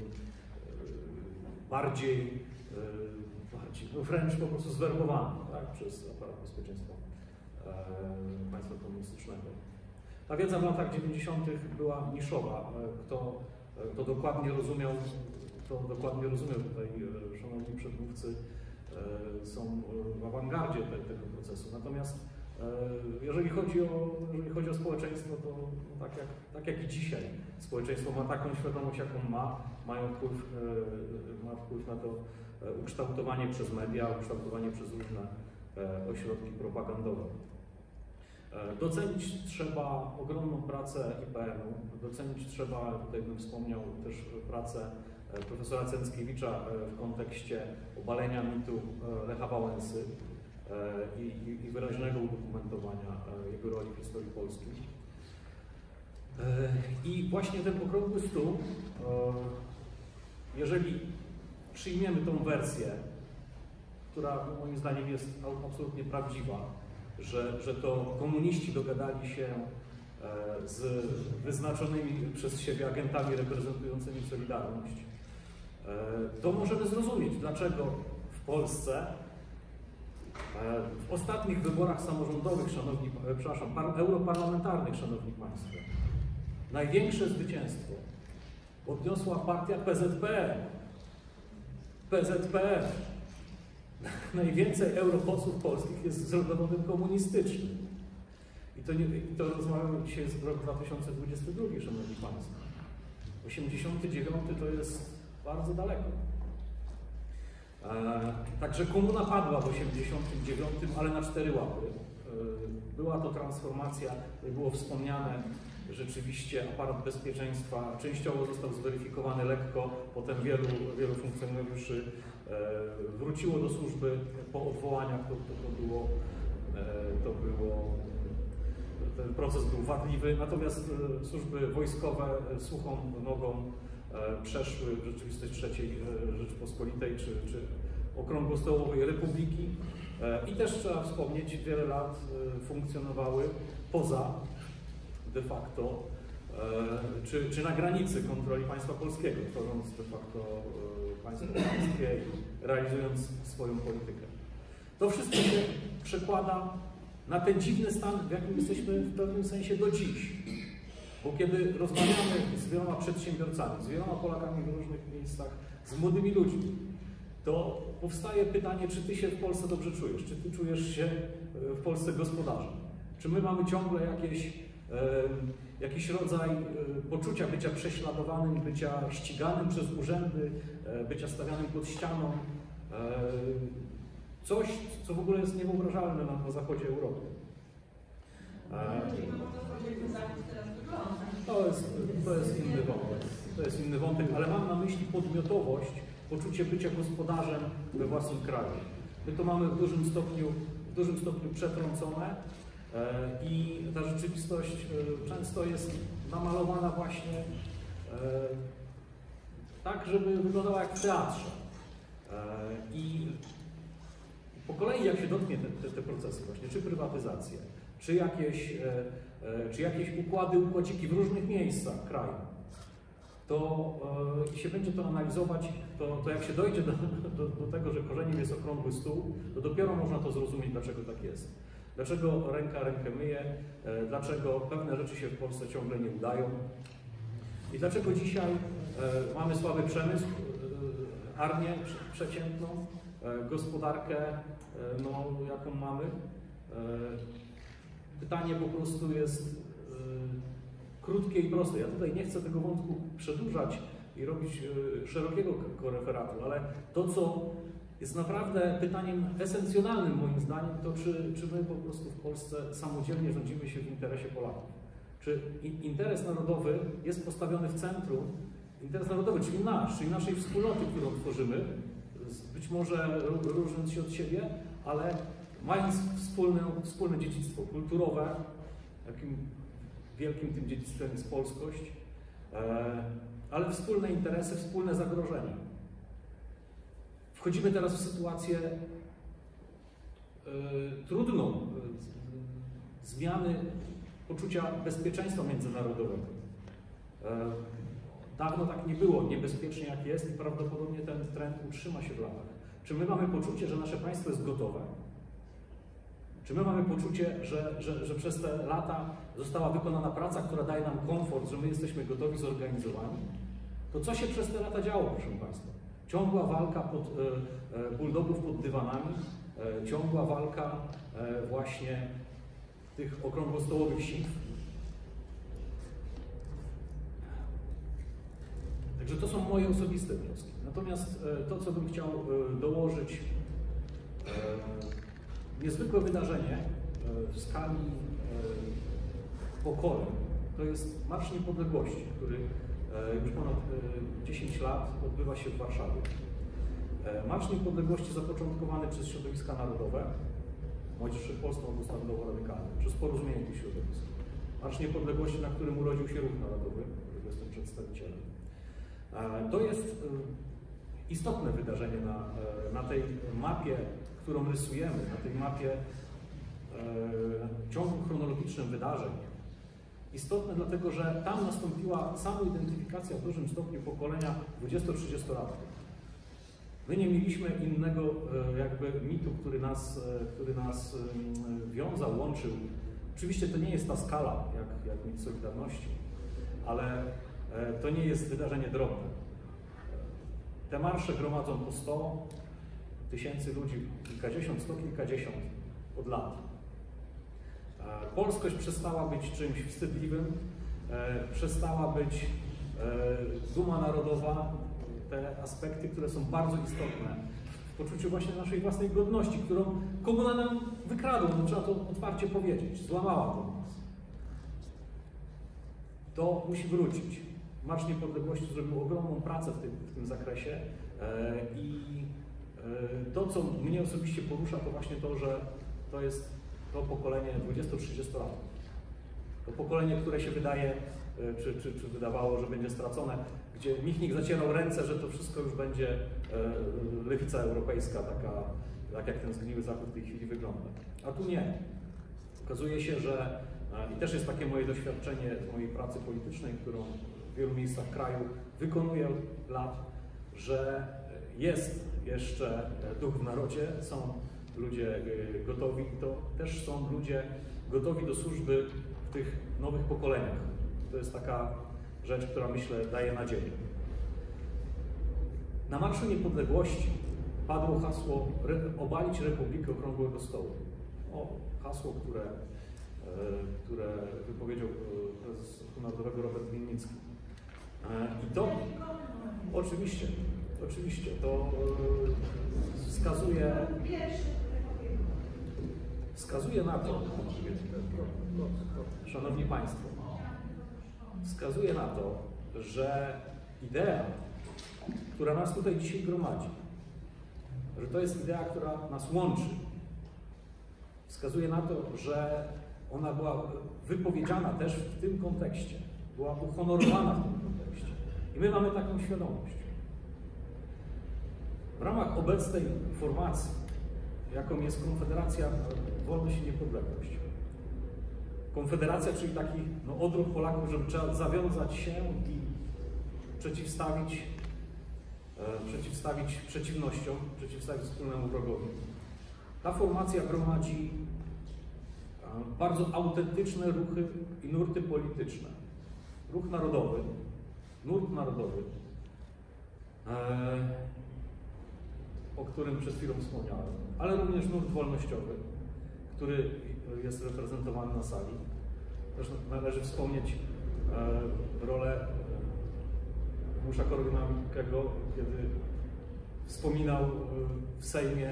bardziej no wręcz po prostu zwerbowanych, tak, przez aparat bezpieczeństwa państwa komunistycznego. Ta wiedza w latach 90. była niszowa. Kto dokładnie rozumiał tutaj, szanowni przedmówcy są w awangardzie tego procesu. Natomiast jeżeli chodzi o społeczeństwo, to tak jak i dzisiaj społeczeństwo ma taką świadomość, jaką ma wpływ na to ukształtowanie przez media, ukształtowanie przez różne ośrodki propagandowe. Docenić trzeba ogromną pracę IPN-u, docenić trzeba, tutaj bym wspomniał też pracę profesora Cęckiewicza w kontekście obalenia mitu Lecha Wałęsy i wyraźnego udokumentowania jego roli w historii Polski. I właśnie ten okrągły stół, jeżeli przyjmiemy tą wersję, która moim zdaniem jest absolutnie prawdziwa, że to komuniści dogadali się z wyznaczonymi przez siebie agentami reprezentującymi Solidarność, to możemy zrozumieć, dlaczego w Polsce w ostatnich wyborach samorządowych, europarlamentarnych, szanowni państwo, największe zwycięstwo odniosła partia PZPR. Najwięcej europosłów polskich jest z rodowodem komunistycznym. I to rozmawiamy dzisiaj z rok 2022, szanowni państwo. 89 to jest bardzo daleko. Także komuna padła w 89, ale na 4 łapy. Była to transformacja, było wspomniane, rzeczywiście aparat bezpieczeństwa częściowo został zweryfikowany lekko, potem wielu funkcjonariuszy wróciło do służby po odwołaniach, ten proces był wadliwy, natomiast służby wojskowe suchą nogą przeszły w rzeczywistość III Rzeczypospolitej czy okrągłostołowej republiki i też trzeba wspomnieć, wiele lat funkcjonowały poza de facto czy na granicy kontroli państwa polskiego, tworząc de facto państwo polskie i realizując swoją politykę. To wszystko się przekłada na ten dziwny stan, w jakim jesteśmy w pewnym sensie do dziś. Bo kiedy rozmawiamy z wieloma przedsiębiorcami, z wieloma Polakami w różnych miejscach, z młodymi ludźmi, to powstaje pytanie, czy ty się w Polsce dobrze czujesz, czy ty czujesz się w Polsce gospodarzem, czy my mamy ciągle jakiś rodzaj poczucia bycia prześladowanym, bycia ściganym przez urzędy, bycia stawianym pod ścianą. Coś, co w ogóle jest niewyobrażalne na zachodzie Europy. To jest inny wątek, ale mam na myśli podmiotowość, poczucie bycia gospodarzem we własnym kraju. My to mamy w dużym stopniu przetrącone i ta rzeczywistość często jest namalowana właśnie tak, żeby wyglądała jak w teatrze. I po kolei jak się dotknie te procesy właśnie, czy prywatyzacje, czy jakieś układziki w różnych miejscach kraju, to się będzie to analizować, to jak się dojdzie do tego, że korzeniem jest okrągły stół, to dopiero można to zrozumieć, dlaczego tak jest. Dlaczego ręka rękę myje, dlaczego pewne rzeczy się w Polsce ciągle nie udają i dlaczego dzisiaj mamy słaby przemysł, armię przeciętną, gospodarkę, jaką mamy. Pytanie po prostu jest krótkie i proste. Ja tutaj nie chcę tego wątku przedłużać i robić szerokiego referatu, ale to, co jest naprawdę pytaniem esencjonalnym moim zdaniem, to czy my po prostu w Polsce samodzielnie rządzimy się w interesie Polaków. Czy interes narodowy jest postawiony w centrum, interes narodowy, czyli nasz, czyli naszej wspólnoty, którą tworzymy być może różniąc się od siebie, ale mając wspólne dziedzictwo kulturowe, jakim wielkim tym dziedzictwem jest polskość, ale wspólne interesy, wspólne zagrożenia. Wchodzimy teraz w sytuację trudną, zmiany poczucia bezpieczeństwa międzynarodowego. Dawno tak nie było, niebezpiecznie jak jest i prawdopodobnie ten trend utrzyma się w latach. Czy my mamy poczucie, że nasze państwo jest gotowe? Czy my mamy poczucie, że przez te lata została wykonana praca, która daje nam komfort, że my jesteśmy gotowi, zorganizowani? To co się przez te lata działo, proszę Państwa? Ciągła walka bulldogów pod dywanami, ciągła walka właśnie tych okrągłostołowych sitw. Także to są moje osobiste wnioski. Natomiast to, co bym chciał dołożyć, niezwykłe wydarzenie w skali pokoleń, to jest Marsz Niepodległości, który już ponad 10 lat odbywa się w Warszawie. Marsz Niepodległości zapoczątkowany przez środowiska narodowe, Młodzież Polską Obóz Narodowo-Radykalny, przez porozumienie tych środowisk. Marsz Niepodległości, na którym urodził się Ruch Narodowy, którego jestem przedstawicielem. To jest istotne wydarzenie na tej mapie, którą rysujemy, na tej mapie ciągu chronologicznym wydarzeń. Istotne dlatego, że tam nastąpiła samoidentyfikacja w dużym stopniu pokolenia 20-30-latków. My nie mieliśmy innego jakby mitu, który nas wiązał, łączył. Oczywiście to nie jest ta skala, jak mit Solidarności, ale to nie jest wydarzenie drobne. Te marsze gromadzą po 100 tysięcy ludzi, kilkadziesiąt, 100 kilkadziesiąt od lat. Polskość przestała być czymś wstydliwym, przestała być duma narodowa, te aspekty, które są bardzo istotne w poczuciu właśnie naszej własnej godności, którą komuna nam wykradła, no trzeba to otwarcie powiedzieć, złamała to nas. To musi wrócić. Marsz Niepodległości zrobił ogromną pracę w tym zakresie i to, co mnie osobiście porusza, to właśnie to, że to jest to pokolenie 20-30 lat. To pokolenie, które się wydaje, czy wydawało, że będzie stracone, gdzie Michnik zacierał ręce, że to wszystko już będzie lewica europejska, tak jak ten zgniły Zachód w tej chwili wygląda. A tu nie. Okazuje się, że i też jest takie moje doświadczenie z mojej pracy politycznej, którą w wielu miejscach kraju wykonuję od lat, że jest jeszcze duch w narodzie, są ludzie gotowi i to też są ludzie gotowi do służby w tych nowych pokoleniach. To jest taka rzecz, która myślę daje nadzieję. Na Marszu Niepodległości padło hasło obalić Republikę Okrągłego Stołu. Hasło, które wypowiedział prezes Ruchu Narodowego Robert Winnicki. I to oczywiście, to wskazuje na to, Szanowni Państwo, wskazuje na to, że idea, która nas tutaj dzisiaj gromadzi, że to jest idea, która nas łączy. Wskazuje na to, że ona była wypowiedziana też w tym kontekście, była uhonorowana w tym kontekście. I my mamy taką świadomość. W ramach obecnej formacji, jaką jest Konfederacja Wolność i Niepodległość. Konfederacja, czyli taki odruch Polaków, żeby trzeba zawiązać się i przeciwstawić przeciwnościom, przeciwstawić wspólnemu wrogowi. Ta formacja gromadzi bardzo autentyczne ruchy i nurty polityczne. Ruch narodowy, nurt narodowy, o którym przed chwilą wspomniałem, ale również nurt wolnościowy, który jest reprezentowany na sali. Też należy wspomnieć rolę Janusza Korwin-Mikkego, kiedy wspominał w Sejmie,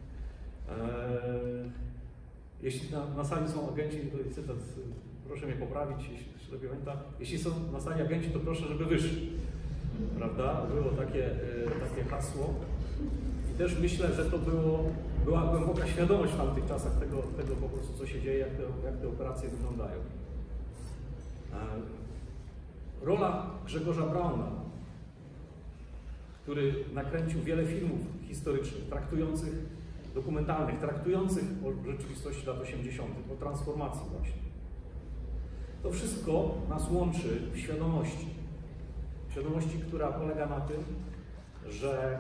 jeśli na sali są agenci, to cytat, proszę mnie poprawić, jeśli lepiej pamiętam, jeśli są na sali agenci, to proszę, żeby wyszli. Prawda? Było takie hasło. I też myślę, że to była głęboka świadomość w tamtych czasach tego po prostu, co się dzieje, jak te operacje wyglądają. Rola Grzegorza Brauna, który nakręcił wiele filmów historycznych, dokumentalnych, traktujących o rzeczywistości lat 80., o transformacji właśnie. To wszystko nas łączy w świadomości. Świadomości, która polega na tym, że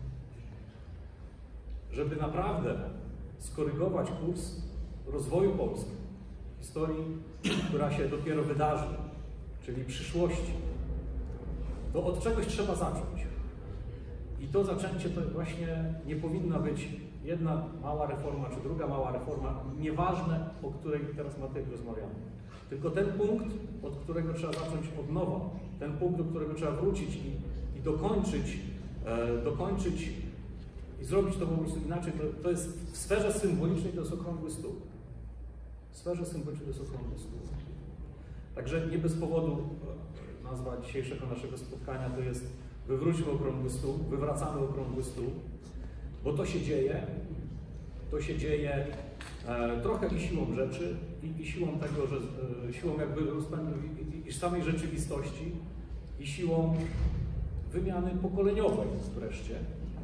żeby naprawdę skorygować kurs rozwoju Polski, historii, która się dopiero wydarzy, czyli przyszłości, to od czegoś trzeba zacząć. I to zaczęcie to właśnie nie powinna być jedna mała reforma, czy druga mała reforma, nieważne, o której teraz Mateusz rozmawiamy. Tylko ten punkt, od którego trzeba zacząć od nowa, ten punkt, do którego trzeba wrócić i dokończyć i zrobić to po prostu inaczej, to jest w sferze symbolicznej, to jest okrągły stół. W sferze symbolicznej to jest okrągły stół. Także nie bez powodu nazwa dzisiejszego naszego spotkania to jest wywróćmy okrągły stół, wywracamy okrągły stół, bo to się dzieje trochę i siłą rzeczy, i siłą tego, że siłą jakby i samej rzeczywistości, i siłą wymiany pokoleniowej wreszcie.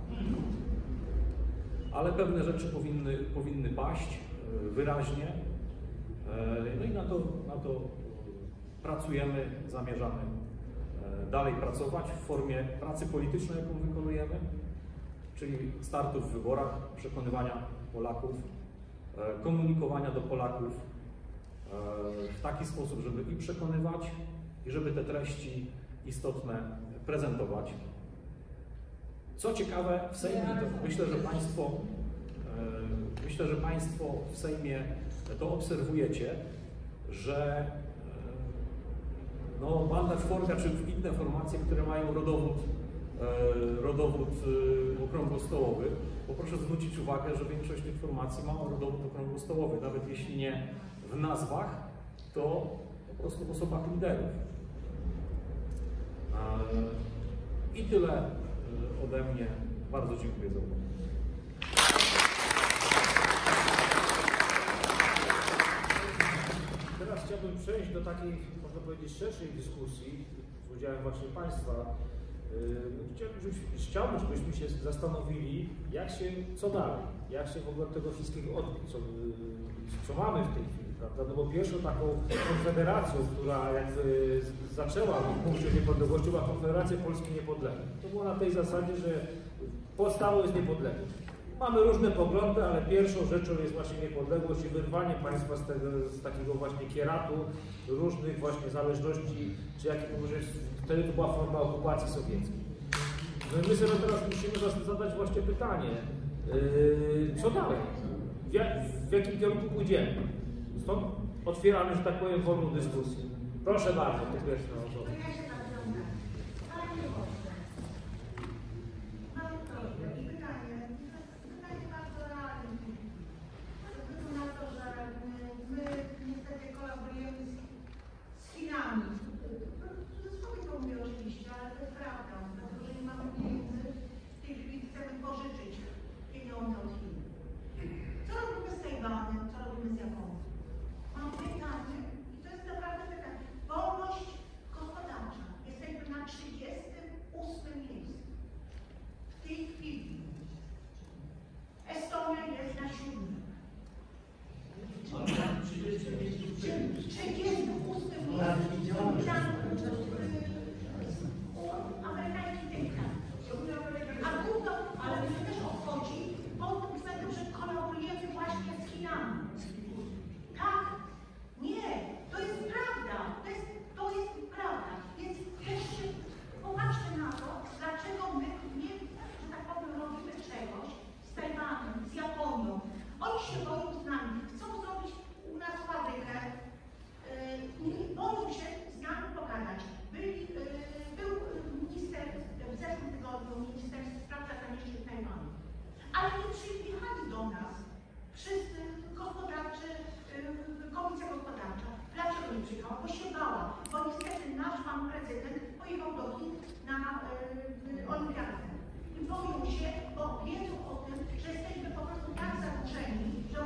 Ale pewne rzeczy powinny paść wyraźnie. No i na to pracujemy, zamierzamy dalej pracować w formie pracy politycznej, jaką wykonujemy, czyli startu w wyborach, przekonywania Polaków, komunikowania do Polaków w taki sposób, żeby i przekonywać, i żeby te treści istotne prezentować. Co ciekawe, w Sejmie, to myślę, że Państwo w Sejmie to obserwujecie, że no, Banda Czworga czy inne formacje, które mają rodowód okrągłostołowy, poproszę zwrócić uwagę, że większość tych formacji ma rodowód okrągłostołowy, nawet jeśli nie w nazwach, to po prostu w osobach liderów. I tyle ode mnie. Bardzo dziękuję za uwagę. Teraz chciałbym przejść do takiej, można powiedzieć, szerszej dyskusji z udziałem właśnie Państwa. Chciałbym, żebyśmy się zastanowili, co dalej, jak się w ogóle od tego wszystkiego odbić, co mamy w tej chwili, prawda? No bo pierwszą taką konfederacją, która jakby zaczęła w punkcie niepodległości, była Konfederacja Polski Niepodległej. To było na tej zasadzie, że podstawą jest niepodległość. Mamy różne poglądy, ale pierwszą rzeczą jest właśnie niepodległość i wyrwanie państwa z takiego właśnie kieratu, różnych właśnie zależności, czy jakie wtedy to była forma okupacji sowieckiej. No i my sobie teraz musimy zadać właśnie pytanie, co dalej? W jakim kierunku pójdziemy? Stąd otwieramy, że tak powiem, wolną dyskusję. Proszę bardzo, ty pierwszy na osobę. Mam pytanie, i to jest naprawdę pytanie. Wolność gospodarcza.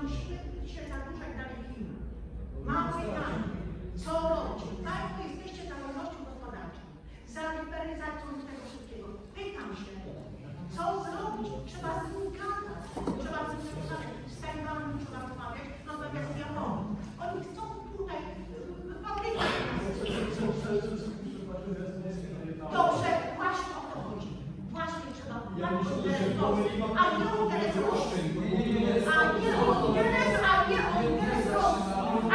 musimy się zadłużać dalej Chin. Mam pytanie, co robić? Państwo jesteście samorządem gospodarczym, za liberalizacją tego wszystkiego. Pytam się, co zrobić? Trzeba z nimi gadać, trzeba z nimi rozmawiać, z Tajwanem trzeba rozmawiać, rozmawiać z Japonią. Oni chcą tutaj fabryki. Dobrze, właśnie o to chodzi. Właśnie trzeba a nie o interes Rosji. A nie o interes Rosji. A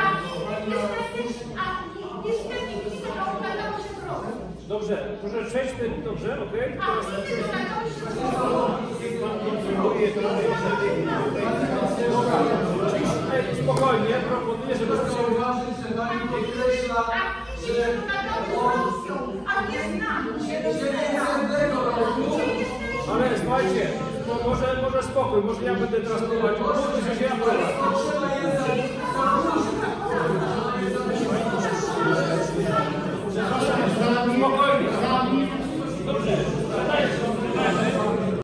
niestety Chiny dogadały się z Rosją. Dobrze, proszę przejdźmy, dobrze, okej? A Chiny dogadały się z Rosją. Spokojnie, proponuję, żeby zauważyć, że Pani podkreśla, że a nie z nami. ale słuchajcie, może spokój, może ja będę teraz prowadził, może się ja prowadzę. potrzeba jest